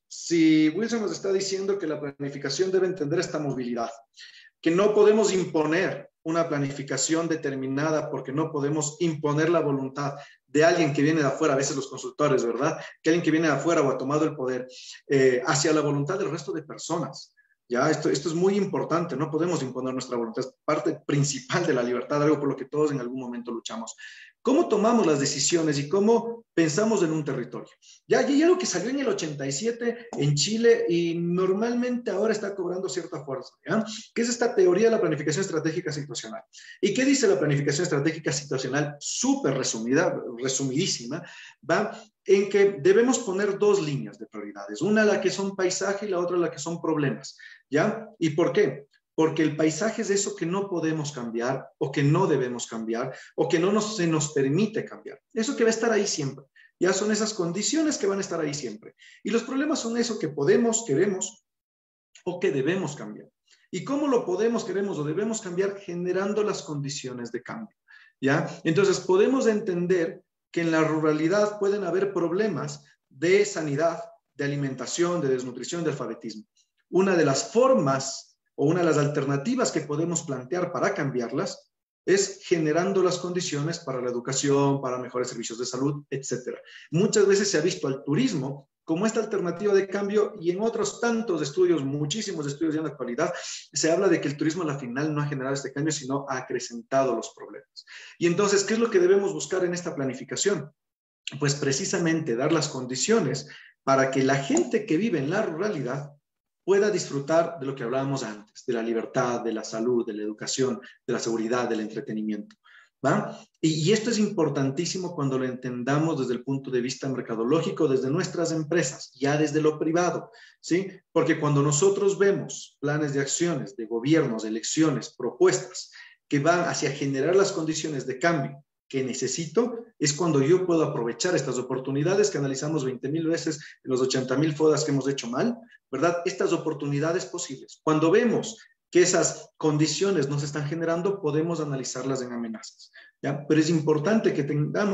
si Wilson nos está diciendo que la planificación debe entender esta movilidad, que no podemos imponer una planificación determinada porque no podemos imponer la voluntad de alguien que viene de afuera, a veces los consultores, ¿verdad? Que alguien que viene de afuera o ha tomado el poder, hacia la voluntad del resto de personas. Ya, esto es muy importante, no podemos imponer nuestra voluntad, es parte principal de la libertad, algo por lo que todos en algún momento luchamos. ¿Cómo tomamos las decisiones y cómo pensamos en un territorio? Ya hay algo que salió en el 87 en Chile y normalmente ahora está cobrando cierta fuerza, ¿ya? Que es esta teoría de la planificación estratégica situacional. ¿Y qué dice la planificación estratégica situacional? Súper resumida, resumidísima, va en que debemos poner dos líneas de prioridades, una la que son paisaje y la otra la que son problemas, ¿ya? ¿Y por qué? Porque el paisaje es eso que no podemos cambiar o que no debemos cambiar o que no se nos permite cambiar. Eso que va a estar ahí siempre. Ya son esas condiciones que van a estar ahí siempre. Y los problemas son eso que podemos, queremos o que debemos cambiar. ¿Y cómo lo podemos, queremos o debemos cambiar? Generando las condiciones de cambio, ¿ya? Entonces podemos entender que en la ruralidad pueden haber problemas de sanidad, de alimentación, de desnutrición, de alfabetismo. Una de las formas o una de las alternativas que podemos plantear para cambiarlas es generando las condiciones para la educación, para mejores servicios de salud, etc. Muchas veces se ha visto al turismo como esta alternativa de cambio, y en otros tantos estudios, muchísimos estudios ya en la actualidad, se habla de que el turismo a la final no ha generado este cambio, sino ha acrecentado los problemas. Y entonces, ¿qué es lo que debemos buscar en esta planificación? Pues precisamente dar las condiciones para que la gente que vive en la ruralidad pueda disfrutar de lo que hablábamos antes, de la libertad, de la salud, de la educación, de la seguridad, del entretenimiento, ¿va? Y esto es importantísimo cuando lo entendamos desde el punto de vista mercadológico, desde nuestras empresas, ya desde lo privado, ¿sí? Porque cuando nosotros vemos planes de acciones, de gobiernos, de elecciones, propuestas que van hacia generar las condiciones de cambio que necesito, es cuando yo puedo aprovechar estas oportunidades que analizamos 20,000 veces en los 80,000 FODAs que hemos hecho mal, ¿verdad? Estas oportunidades posibles. Cuando vemos que esas condiciones no se están generando, podemos analizarlas en amenazas, ¿ya? Pero es importante que tengamos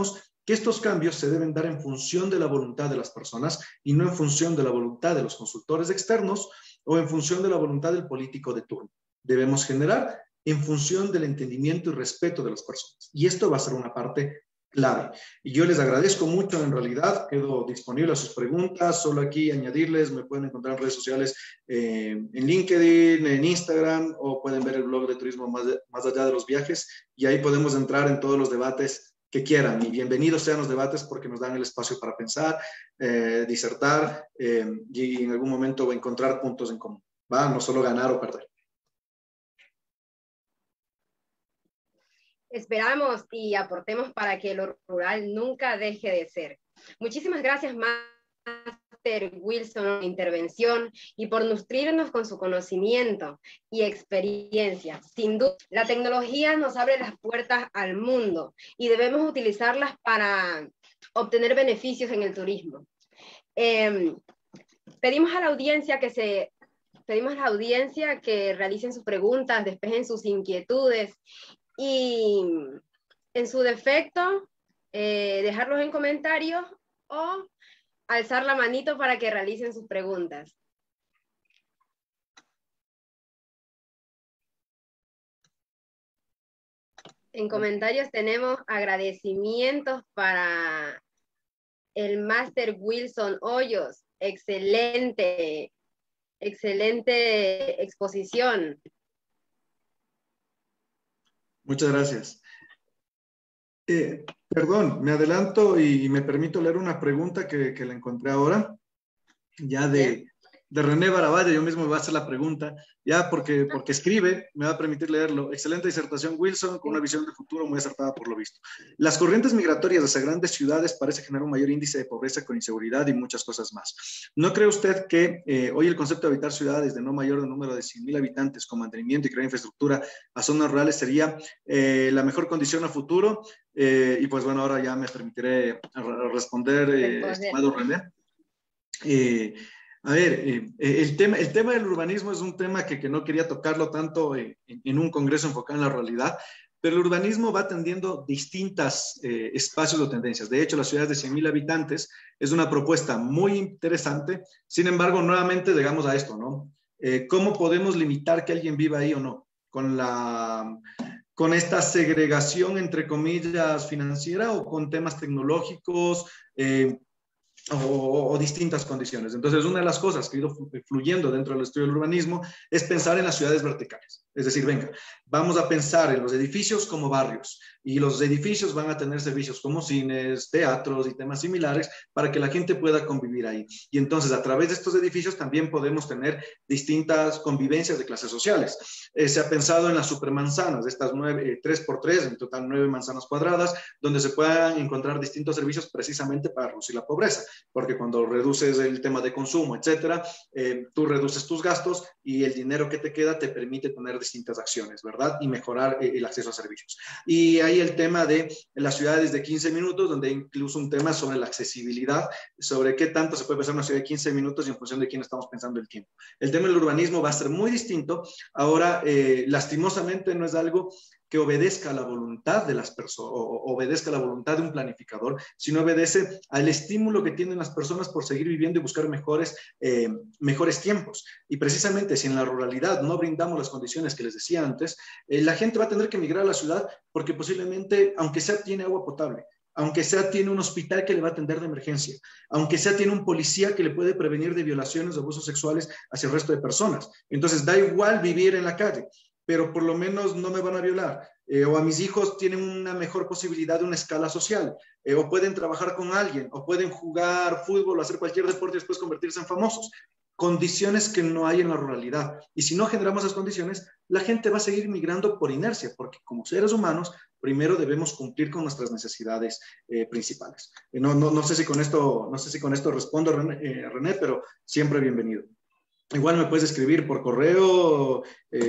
que estos cambios se deben dar en función de la voluntad de las personas y no en función de la voluntad de los consultores externos o en función de la voluntad del político de turno. Debemos generar en función del entendimiento y respeto de las personas. Y esto va a ser una parte clave. Y yo les agradezco mucho, en realidad, quedo disponible a sus preguntas, solo aquí añadirles, me pueden encontrar en redes sociales, en LinkedIn, en Instagram, o pueden ver el blog de Turismo más allá de los viajes, y ahí podemos entrar en todos los debates que quieran, y bienvenidos sean los debates porque nos dan el espacio para pensar, disertar, y en algún momento encontrar puntos en común, ¿va? No solo ganar o perder. Esperamos y aportemos para que lo rural nunca deje de ser. Muchísimas gracias, Máster Wilson, por la intervención y por nutrirnos con su conocimiento y experiencia. Sin duda, la tecnología nos abre las puertas al mundo y debemos utilizarlas para obtener beneficios en el turismo. Pedimos a la audiencia que realicen sus preguntas, despejen sus inquietudes y en su defecto dejarlos en comentarios o alzar la manito para que realicen sus preguntas. En comentarios tenemos agradecimientos para el Máster Wilson Hoyos. Excelente exposición. Muchas gracias. Perdón, me adelanto y me permito leer una pregunta que la encontré ahora, ya de René Baraballa. Yo mismo me voy a hacer la pregunta, ya porque escribe, me va a permitir leerlo. Excelente disertación, Wilson, con una visión de futuro muy acertada por lo visto. Las corrientes migratorias hacia grandes ciudades parece generar un mayor índice de pobreza con inseguridad y muchas cosas más. ¿No cree usted que hoy el concepto de habitar ciudades de no mayor de número de 100.000 habitantes con mantenimiento y crear infraestructura a zonas rurales sería la mejor condición a futuro? Y pues bueno, ahora ya me permitiré responder, estimado René. A ver, el tema del urbanismo es un tema que no quería tocarlo tanto en un congreso enfocado en la realidad, pero el urbanismo va atendiendo distintos espacios o tendencias. De hecho, las ciudades de 100.000 habitantes es una propuesta muy interesante. Sin embargo, nuevamente llegamos a esto, ¿no? ¿Cómo podemos limitar que alguien viva ahí o no? Con esta segregación, entre comillas, financiera o con temas tecnológicos, o distintas condiciones. Entonces, una de las cosas que ha ido fluyendo dentro del estudio del urbanismo es pensar en las ciudades verticales. Es decir, venga, vamos a pensar en los edificios como barrios, y los edificios van a tener servicios como cines, teatros y temas similares para que la gente pueda convivir ahí. Y entonces, a través de estos edificios también podemos tener distintas convivencias de clases sociales. Se ha pensado en las supermanzanas, estas 3x3, en total 9 manzanas cuadradas, donde se puedan encontrar distintos servicios precisamente para reducir la pobreza, porque cuando reduces el tema de consumo, etcétera, tú reduces tus gastos y el dinero que te queda te permite tener distintas acciones, ¿verdad? Y mejorar el acceso a servicios. Y ahí el tema de las ciudades de 15 minutos, donde incluso un tema sobre la accesibilidad, sobre qué tanto se puede pensar una ciudad de 15 minutos y en función de quién estamos pensando el tiempo. El tema del urbanismo va a ser muy distinto. Ahora, lastimosamente, no es algo que obedezca a la voluntad de las personas o obedezca a la voluntad de un planificador, sino obedece al estímulo que tienen las personas por seguir viviendo y buscar mejores tiempos. Y precisamente si en la ruralidad no brindamos las condiciones que les decía antes, la gente va a tener que migrar a la ciudad porque posiblemente, aunque sea, tiene agua potable, aunque sea, tiene un hospital que le va a atender de emergencia, aunque sea, tiene un policía que le puede prevenir de violaciones o abusos sexuales hacia el resto de personas. Entonces, da igual vivir en la calle, pero por lo menos no me van a violar, o a mis hijos tienen una mejor posibilidad de una escala social, o pueden trabajar con alguien, o pueden jugar fútbol o hacer cualquier deporte y después convertirse en famosos. Condiciones que no hay en la ruralidad. Y si no generamos esas condiciones, la gente va a seguir migrando por inercia, porque como seres humanos, primero debemos cumplir con nuestras necesidades principales. No sé si con esto respondo, René, pero siempre bienvenido. Igual me puedes escribir por correo,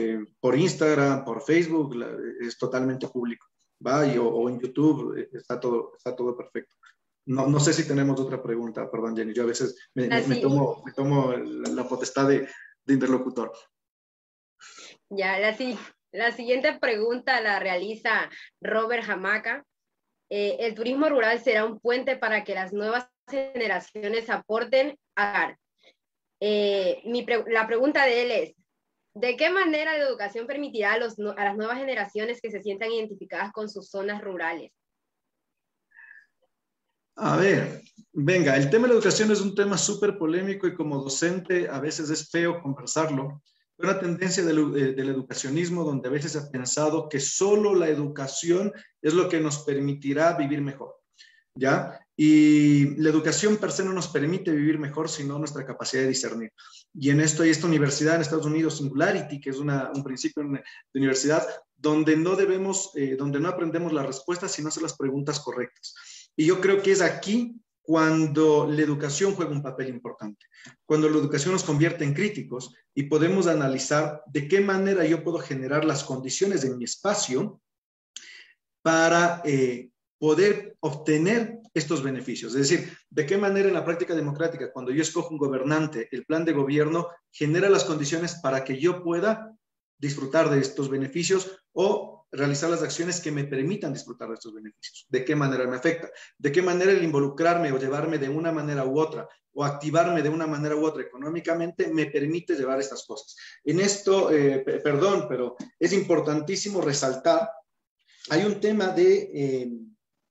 por Instagram, por Facebook, es totalmente público, ¿va? O en YouTube, está todo perfecto. No sé si tenemos otra pregunta, perdón, Jenny, yo a veces me tomo la potestad de interlocutor. Ya, la siguiente pregunta la realiza Robert Jamaca. El turismo rural será un puente para que las nuevas generaciones aporten a... la pregunta de él es, ¿de qué manera la educación permitirá a las nuevas generaciones que se sientan identificadas con sus zonas rurales? A ver, venga, el tema de la educación es un tema súper polémico y como docente a veces es feo conversarlo. Una tendencia del educacionismo donde a veces se ha pensado que solo la educación es lo que nos permitirá vivir mejor, ¿ya? Y la educación per se no nos permite vivir mejor, sino nuestra capacidad de discernir. Y en esto hay esta universidad en Estados Unidos, Singularity, que es un principio de universidad, donde donde no aprendemos las respuestas, sino hacer las preguntas correctas. Y yo creo que es aquí cuando la educación juega un papel importante, cuando la educación nos convierte en críticos y podemos analizar de qué manera yo puedo generar las condiciones en mi espacio para poder obtener estos beneficios. Es decir, de qué manera en la práctica democrática, cuando yo escojo un gobernante, el plan de gobierno genera las condiciones para que yo pueda disfrutar de estos beneficios o realizar las acciones que me permitan disfrutar de estos beneficios. ¿De qué manera me afecta? ¿De qué manera el involucrarme o llevarme de una manera u otra o activarme de una manera u otra económicamente me permite llevar estas cosas? En esto, perdón, pero es importantísimo resaltar, hay un tema del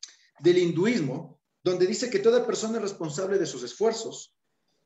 hinduismo donde dice que toda persona es responsable de sus esfuerzos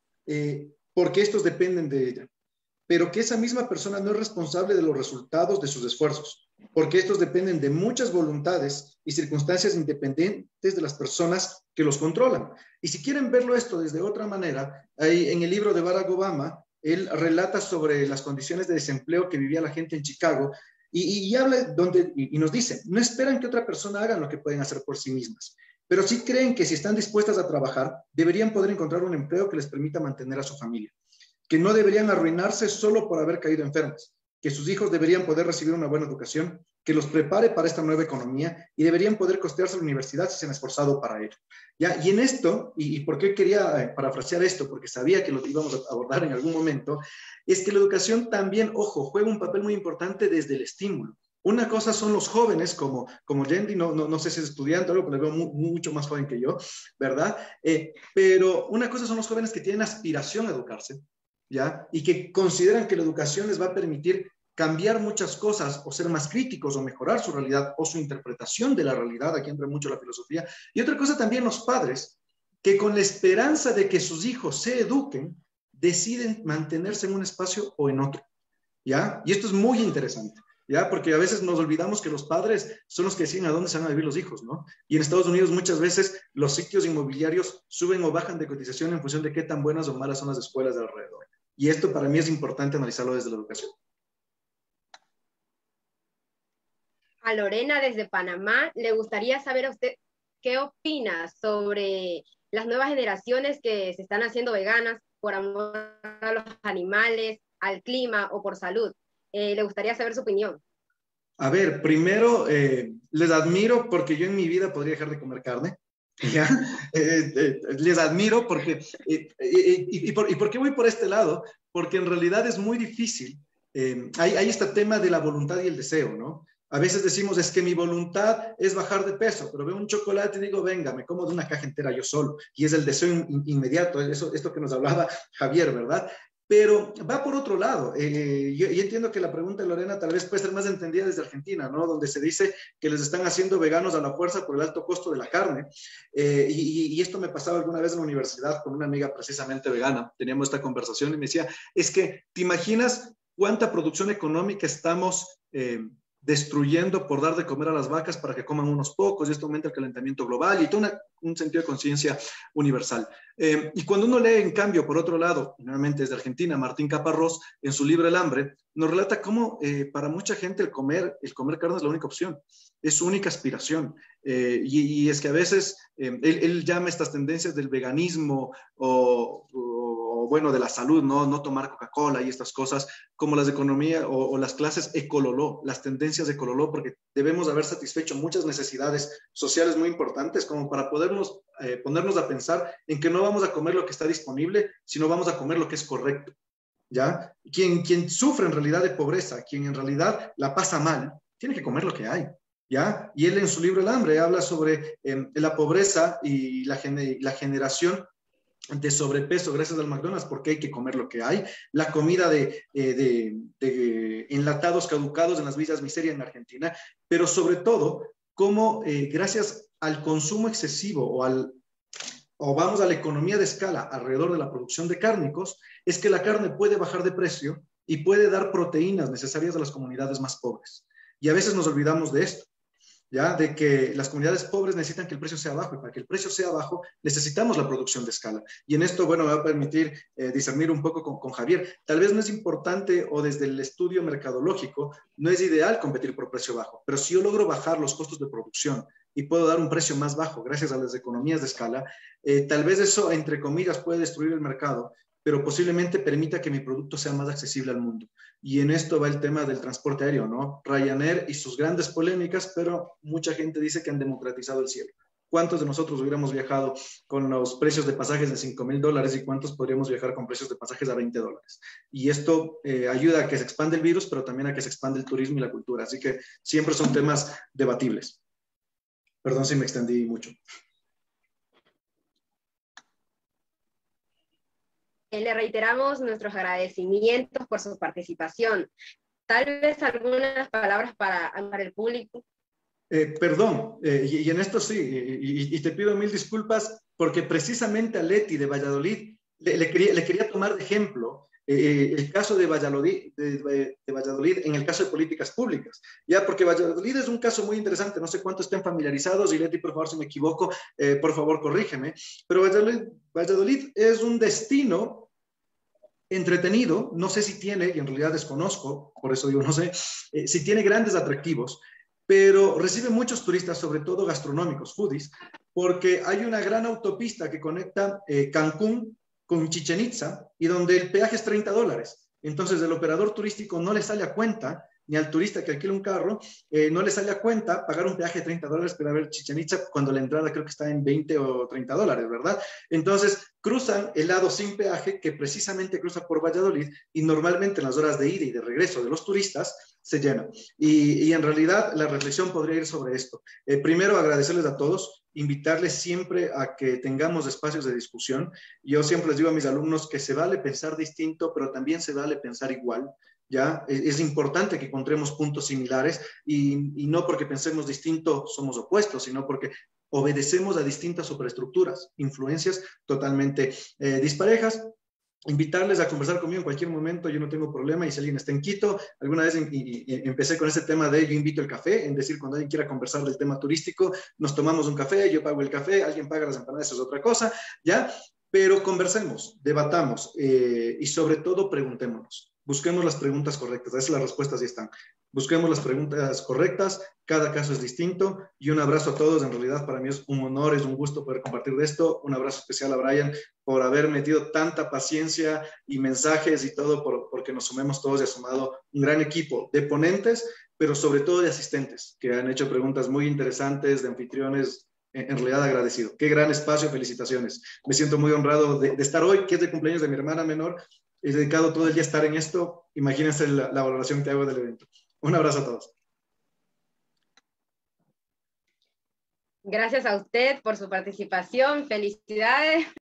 porque estos dependen de ella, pero que esa misma persona no es responsable de los resultados de sus esfuerzos, porque estos dependen de muchas voluntades y circunstancias independientes de las personas que los controlan. Y si quieren verlo esto desde otra manera, en el libro de Barack Obama, él relata sobre las condiciones de desempleo que vivía la gente en Chicago y habla y nos dice, no esperan que otra persona haga lo que pueden hacer por sí mismas, pero sí creen que si están dispuestas a trabajar, deberían poder encontrar un empleo que les permita mantener a su familia, que no deberían arruinarse solo por haber caído enfermos, que sus hijos deberían poder recibir una buena educación, que los prepare para esta nueva economía y deberían poder costearse la universidad si se han esforzado para ello. ¿Ya? Y en esto, y por qué quería parafrasear esto, porque sabía que lo íbamos a abordar en algún momento, es que la educación también, ojo, juega un papel muy importante desde el estímulo. Una cosa son los jóvenes, como Yendi, no sé si es estudiante o algo, pero le veo mucho más joven que yo, ¿verdad? Pero una cosa son los jóvenes que tienen aspiración a educarse, ¿ya? Y que consideran que la educación les va a permitir cambiar muchas cosas o ser más críticos o mejorar su realidad o su interpretación de la realidad, aquí entra mucho la filosofía. Y otra cosa también los padres, que con la esperanza de que sus hijos se eduquen, deciden mantenerse en un espacio o en otro, ¿ya? Y esto es muy interesante, ¿ya? Porque a veces nos olvidamos que los padres son los que deciden a dónde se van a vivir los hijos, ¿no? Y en Estados Unidos muchas veces los sitios inmobiliarios suben o bajan de cotización en función de qué tan buenas o malas son las escuelas de alrededor. Y esto para mí es importante analizarlo desde la educación. A Lorena desde Panamá, le gustaría saber a usted qué opina sobre las nuevas generaciones que se están haciendo veganas por amor a los animales, al clima o por salud. Le gustaría saber su opinión. A ver, primero, les admiro porque yo en mi vida podría dejar de comer carne. ¿Ya? Les admiro porque, ¿y por qué voy por este lado? Porque en realidad es muy difícil. Hay este tema de la voluntad y el deseo, ¿no? A veces decimos, es que mi voluntad es bajar de peso, pero veo un chocolate y digo, venga, me como de una caja entera yo solo. Y es el deseo inmediato, esto que nos hablaba Javier, ¿verdad? Pero va por otro lado. Yo entiendo que la pregunta de Lorena tal vez puede ser más entendida desde Argentina, ¿no? Donde se dice que les están haciendo veganos a la fuerza por el alto costo de la carne. Y esto me pasaba alguna vez en la universidad con una amiga precisamente vegana. Teníamos esta conversación y me decía, es que, ¿te imaginas cuánta producción económica estamos destruyendo por dar de comer a las vacas para que coman unos pocos, y esto aumenta el calentamiento global y todo un sentido de conciencia universal? Y cuando uno lee, en cambio, por otro lado, nuevamente desde Argentina, Martín Caparrós, en su libro El hambre, nos relata cómo para mucha gente el comer carne es la única opción, es su única aspiración. Y es que a veces él llama estas tendencias del veganismo o bueno, de la salud, no tomar Coca-Cola y estas cosas, como las de economía o las clases ecololó, las tendencias ecololó, porque debemos haber satisfecho muchas necesidades sociales muy importantes como para podernos ponernos a pensar en que no vamos a comer lo que está disponible, sino vamos a comer lo que es correcto, ¿ya? Quien sufre en realidad de pobreza, quien en realidad la pasa mal, tiene que comer lo que hay. ¿ya? Y él en su libro El hambre habla sobre la pobreza y la generación de sobrepeso gracias al McDonald's, porque hay que comer lo que hay, la comida de enlatados caducados en las villas miseria en Argentina, pero sobre todo, cómo gracias al consumo excesivo o vamos a la economía de escala alrededor de la producción de cárnicos, es que la carne puede bajar de precio y puede dar proteínas necesarias a las comunidades más pobres. Y a veces nos olvidamos de esto, ¿ya? De que las comunidades pobres necesitan que el precio sea bajo, y para que el precio sea bajo necesitamos la producción de escala. Y en esto, bueno, me va a permitir discernir un poco con Javier. Tal vez no es importante, o desde el estudio mercadológico, no es ideal competir por precio bajo, pero si yo logro bajar los costos de producción y puedo dar un precio más bajo gracias a las economías de escala, tal vez eso, entre comillas, puede destruir el mercado, pero posiblemente permita que mi producto sea más accesible al mundo. Y en esto va el tema del transporte aéreo, ¿no? Ryanair y sus grandes polémicas, pero mucha gente dice que han democratizado el cielo. ¿Cuántos de nosotros hubiéramos viajado con los precios de pasajes de $5,000 y cuántos podríamos viajar con precios de pasajes a $20? Y esto ayuda a que se expande el virus, pero también a que se expande el turismo y la cultura. Así que siempre son temas debatibles. Perdón si me extendí mucho. Le reiteramos nuestros agradecimientos por su participación. Tal vez algunas palabras para el público. Perdón, y en esto sí, y te pido mil disculpas porque precisamente a Leti de Valladolid le quería tomar de ejemplo el caso de Valladolid, de Valladolid en el caso de políticas públicas, ya, porque Valladolid es un caso muy interesante, no sé cuántos estén familiarizados, y Leti, por favor, si me equivoco, por favor, corrígeme, pero Valladolid es un destino entretenido, no sé si tiene, y en realidad desconozco, por eso digo no sé, si tiene grandes atractivos, pero recibe muchos turistas, sobre todo gastronómicos, foodies, porque hay una gran autopista que conecta Cancún con Chichén Itzá y donde el peaje es $30. Entonces, el operador turístico no le sale a cuenta, ni al turista que alquila un carro, no le sale a cuenta pagar un peaje de $30 para ver Chichén Itzá cuando la entrada creo que está en $20 o $30, ¿verdad? Entonces, cruzan el lado sin peaje que precisamente cruza por Valladolid y normalmente en las horas de ida y de regreso de los turistas se llena. Y en realidad la reflexión podría ir sobre esto. Primero, agradecerles a todos, invitarles siempre a que tengamos espacios de discusión. Yo siempre les digo a mis alumnos que se vale pensar distinto, pero también se vale pensar igual. ¿Ya? Es importante que encontremos puntos similares y no porque pensemos distinto somos opuestos, sino porque obedecemos a distintas superestructuras, influencias totalmente disparejas. Invitarles a conversar conmigo en cualquier momento, yo no tengo problema, y si alguien está en Quito, alguna vez empecé con ese tema de yo invito el café, en decir, cuando alguien quiera conversar del tema turístico, nos tomamos un café, yo pago el café, alguien paga las empanadas, eso es otra cosa, ¿ya? Pero conversemos, debatamos y sobre todo preguntémonos. Busquemos las preguntas correctas, a veces las respuestas ya están. Busquemos las preguntas correctas, cada caso es distinto, y un abrazo a todos. En realidad para mí es un honor, es un gusto poder compartir de esto. Un abrazo especial a Brian por haber metido tanta paciencia y mensajes y todo, porque nos sumemos todos y ha sumado un gran equipo de ponentes, pero sobre todo de asistentes, que han hecho preguntas muy interesantes, de anfitriones. En realidad agradecido. Qué gran espacio, felicitaciones. Me siento muy honrado de estar hoy, que es de cumpleaños de mi hermana menor. He dedicado todo el día a estar en esto. Imagínense la valoración que hago del evento. Un abrazo a todos. Gracias a usted por su participación. Felicidades.